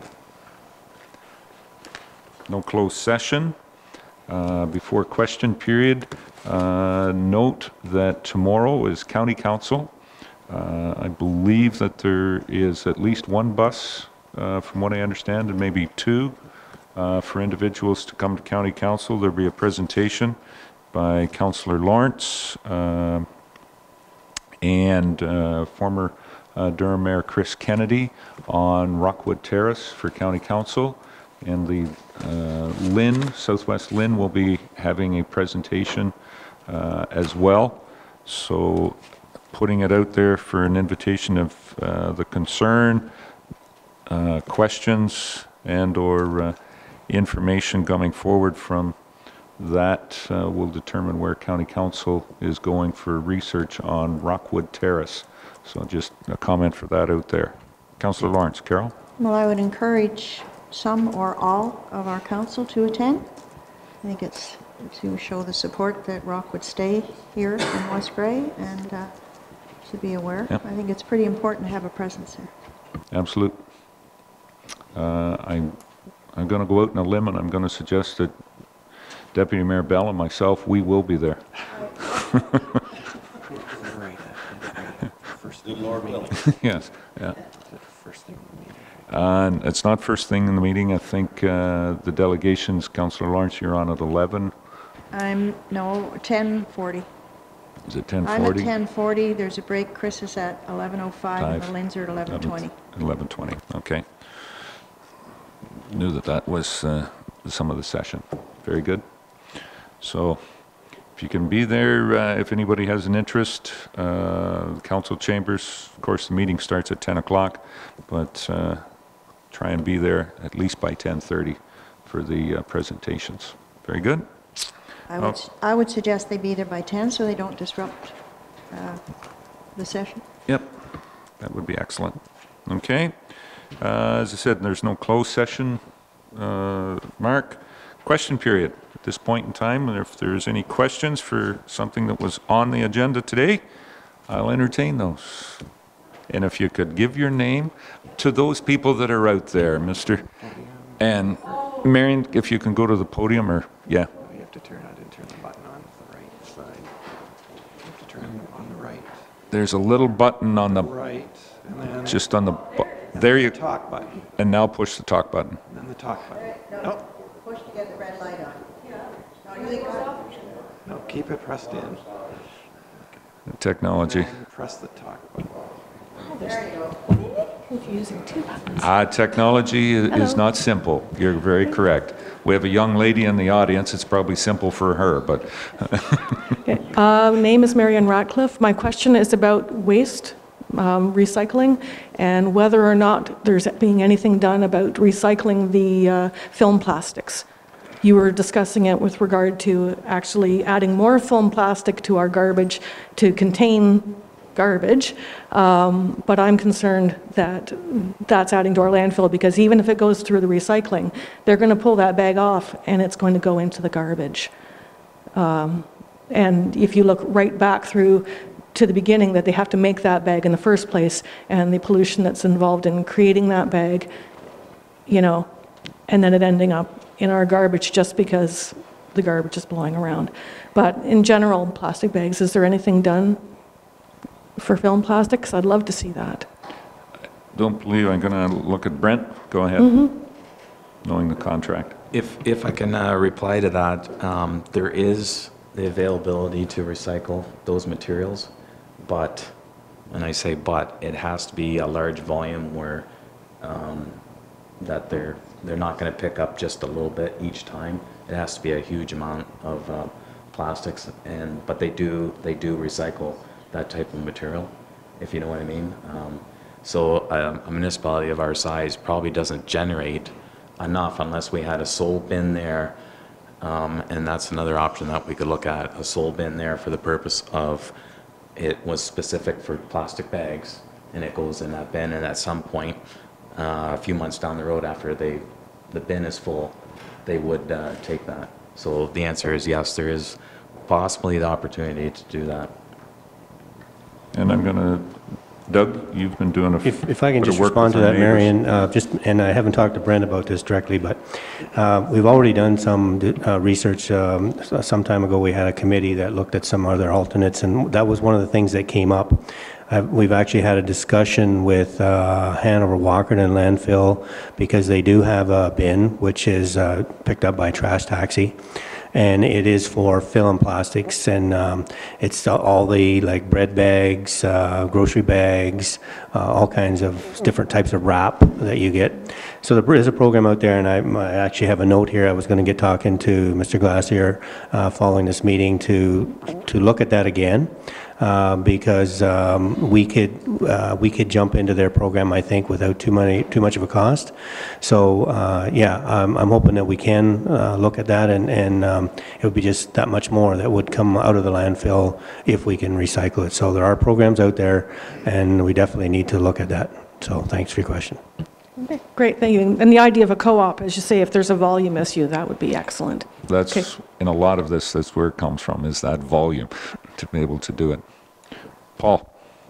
No closed session. Uh, before question period, uh, note that tomorrow is County Council. Uh, I believe that there is at least one bus, uh, from what I understand, and maybe two uh, for individuals to come to County Council. There'll be a presentation by Councillor Lawrence uh, and uh, former uh, Durham Mayor Chris Kennedy on Rockwood Terrace for County Council. And the uh, Lynn, Southwest Lynn, will be having a presentation uh, as well. So putting it out there for an invitation of uh, the concern, uh, questions and/or uh, information coming forward from that uh, will determine where County Council is going for research on Rockwood Terrace. So just a comment for that out there. Councillor Lawrence. Carol? Well, I would encourage some or all of our council to attend. I think it's to show the support that Rock would stay here in West Grey, and uh, to be aware. Yep. I think it's pretty important to have a presence there. Absolute. Uh, I'm, I'm going to go out on a limb, and I'm going to suggest that Deputy Mayor Bell and myself, we will be there. Yes, yeah. And it's not first thing in the meeting. I think uh, the delegations, Councillor Lawrence, you're on at eleven. I'm, no, ten forty. Is it ten I'm at forty? ten forty, there's a break, Chris is at eleven oh five, and the Linds are at eleven twenty. eleven twenty, okay. Knew that that was uh, some of the session. Very good. So if you can be there, uh, if anybody has an interest, uh, council chambers, of course the meeting starts at ten o'clock, but uh, try and be there at least by ten thirty for the uh, presentations. Very good. I would, Oh. I would suggest they be there by ten so they don't disrupt uh, the session. Yep, that would be excellent. Okay, uh, as I said, there's no closed session. Uh, Mark, question period at this point in time, and if there's any questions for something that was on the agenda today, I'll entertain those. And if you could give your name to those people that are out there, Mister And Marion, if you can go to the podium, or, yeah. You have to turn, I didn't turn the button on the right side. You have to turn on the right. There's a little button on the, Right, and then just on the, bu- there you, talk button, and now push the talk button. and then the talk button. No, push to get the red light on. No, you think No, keep it pressed in. Technology. And press the talk button. Confusing two buttons. Ah, technology i- is not simple. You're very correct. We have a young lady in the audience. It's probably simple for her, but Okay. Uh, name is Marion Ratcliffe. My question is about waste um, recycling and whether or not there's being anything done about recycling the uh, film plastics. You were discussing it with regard to actually adding more film plastic to our garbage to contain garbage, um, but I'm concerned that that's adding to our landfill, because even if it goes through the recycling, they're going to pull that bag off and it's going to go into the garbage. Um, and if you look right back through to the beginning, that they have to make that bag in the first place, and the pollution that's involved in creating that bag, you know, and then it ending up in our garbage just because the garbage is blowing around. But in general, plastic bags, is there anything done for film plastics? I'd love to see that. don't believe I'm going to look at Brent. Go ahead, knowing the contract. If, if I can uh, reply to that, um, there is the availability to recycle those materials, but, when I say but, it has to be a large volume where um, that they're, they're not going to pick up just a little bit each time. It has to be a huge amount of uh, plastics, and but they do, they do recycle that type of material, if you know what I mean. Um, so um, a municipality of our size probably doesn't generate enough unless we had a soul bin there, um, and that's another option that we could look at, a soul bin there for the purpose of, it was specific for plastic bags, and it goes in that bin, and at some point, uh, a few months down the road after they, the bin is full, they would uh, take that. So the answer is yes, there is possibly the opportunity to do that. And I'm going to, Doug, you've been doing a f- If, if I can bit of just work respond to with our that, neighbors. Marion, uh, just, and I haven't talked to Brent about this directly, but uh, we've already done some uh, research. Um, s- some time ago, we had a committee that looked at some other alternates, and that was one of the things that came up. Uh, We've actually had a discussion with uh, Hanover Walkerton landfill, because they do have a bin, which is uh, picked up by Trash Taxi. And it is for film plastics, and um, it's all the, like, bread bags, uh, grocery bags, uh, all kinds of different types of wrap that you get. So there is a program out there, and I, I actually have a note here. I was going to get talking to Mister Glassier uh, following this meeting to to look at that again. uh, because um, we could uh, we could jump into their program, I think, without too many too much of a cost. So uh, yeah, I'm, I'm hoping that we can uh, look at that, and and um, it would be just that much more that would come out of the landfill if we can recycle it. So there are programs out there, and we definitely need to look at that. So thanks for your question. Okay, great, thank you. And the idea of a co-op, as you say, if there's a volume issue, that would be excellent. That's, Okay. in a lot of this, that's where it comes from, is that volume to be able to do it. Paul?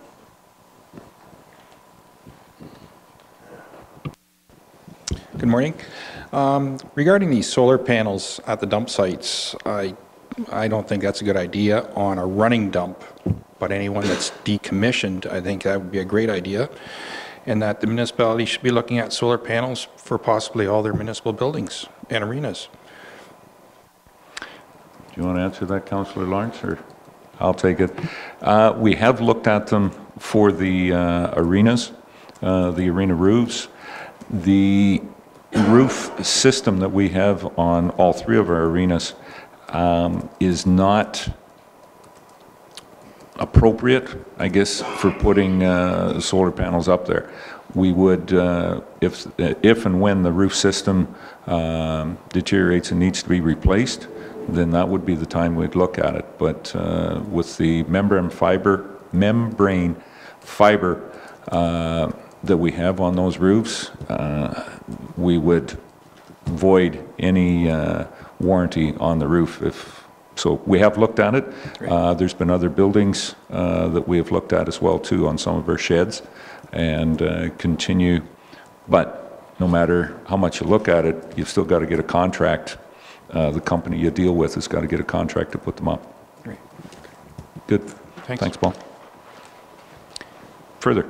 Good morning. Um, regarding the solar panels at the dump sites, I, I don't think that's a good idea on a running dump, but anyone that's decommissioned, I think that would be a great idea, and that the municipality should be looking at solar panels for possibly all their municipal buildings and arenas. Do you want to answer that, Councillor Lawrence, or I'll take it? Uh, we have looked at them for the uh, arenas, uh, the arena roofs. The roof system that we have on all three of our arenas um, is not appropriate, I guess, for putting uh, solar panels up there. We would, uh, if, if and when the roof system um, deteriorates and needs to be replaced, then that would be the time we'd look at it. But uh, with the membrane fiber, membrane fiber uh, that we have on those roofs, uh, we would void any uh, warranty on the roof. If so, we have looked at it. Uh, there's been other buildings uh, that we have looked at as well too on some of our sheds, and uh, continue. But no matter how much you look at it, you've still got to get a contract. Uh, the company you deal with has got to get a contract to put them up. Great. Good. Thanks. Thanks, Paul. Further.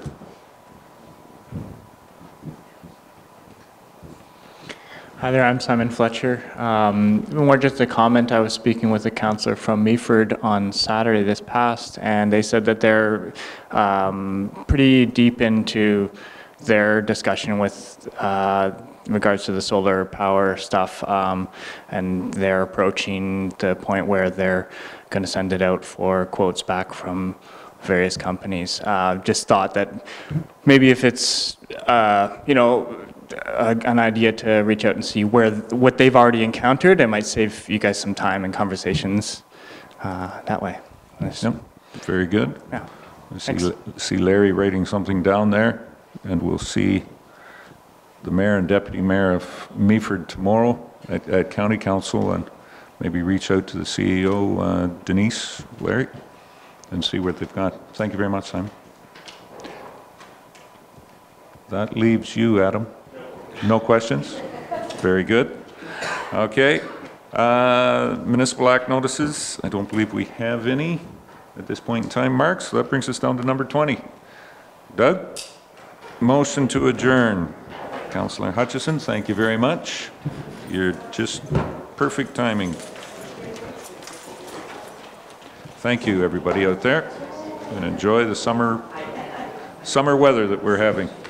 Hi there, I'm Simon Fletcher. Um, more just a comment. I was speaking with a councillor from Meaford on Saturday this past, and they said that they're um, pretty deep into their discussion with uh, in regards to the solar power stuff, um, and they're approaching the point where they're going to send it out for quotes back from various companies. Uh, just thought that maybe if it's, uh, you know, a, an idea to reach out and see where what they've already encountered, it might save you guys some time and conversations uh, that way. Yep. Very good. Yeah. I see, see Larry writing something down there, and we'll see the mayor and deputy mayor of Meaford tomorrow at, at County Council, and maybe reach out to the C E O, uh, Denise, Larry, and see what they've got. Thank you very much, Simon. That leaves you, Adam. No questions? Very good. Okay. Uh, Municipal Act notices. I don't believe we have any at this point in time, Mark, so that brings us down to number twenty. Doug? Motion to adjourn. Councillor Hutchison, thank you very much. You're just perfect timing. Thank you, everybody out there, and enjoy the summer, summer weather that we're having.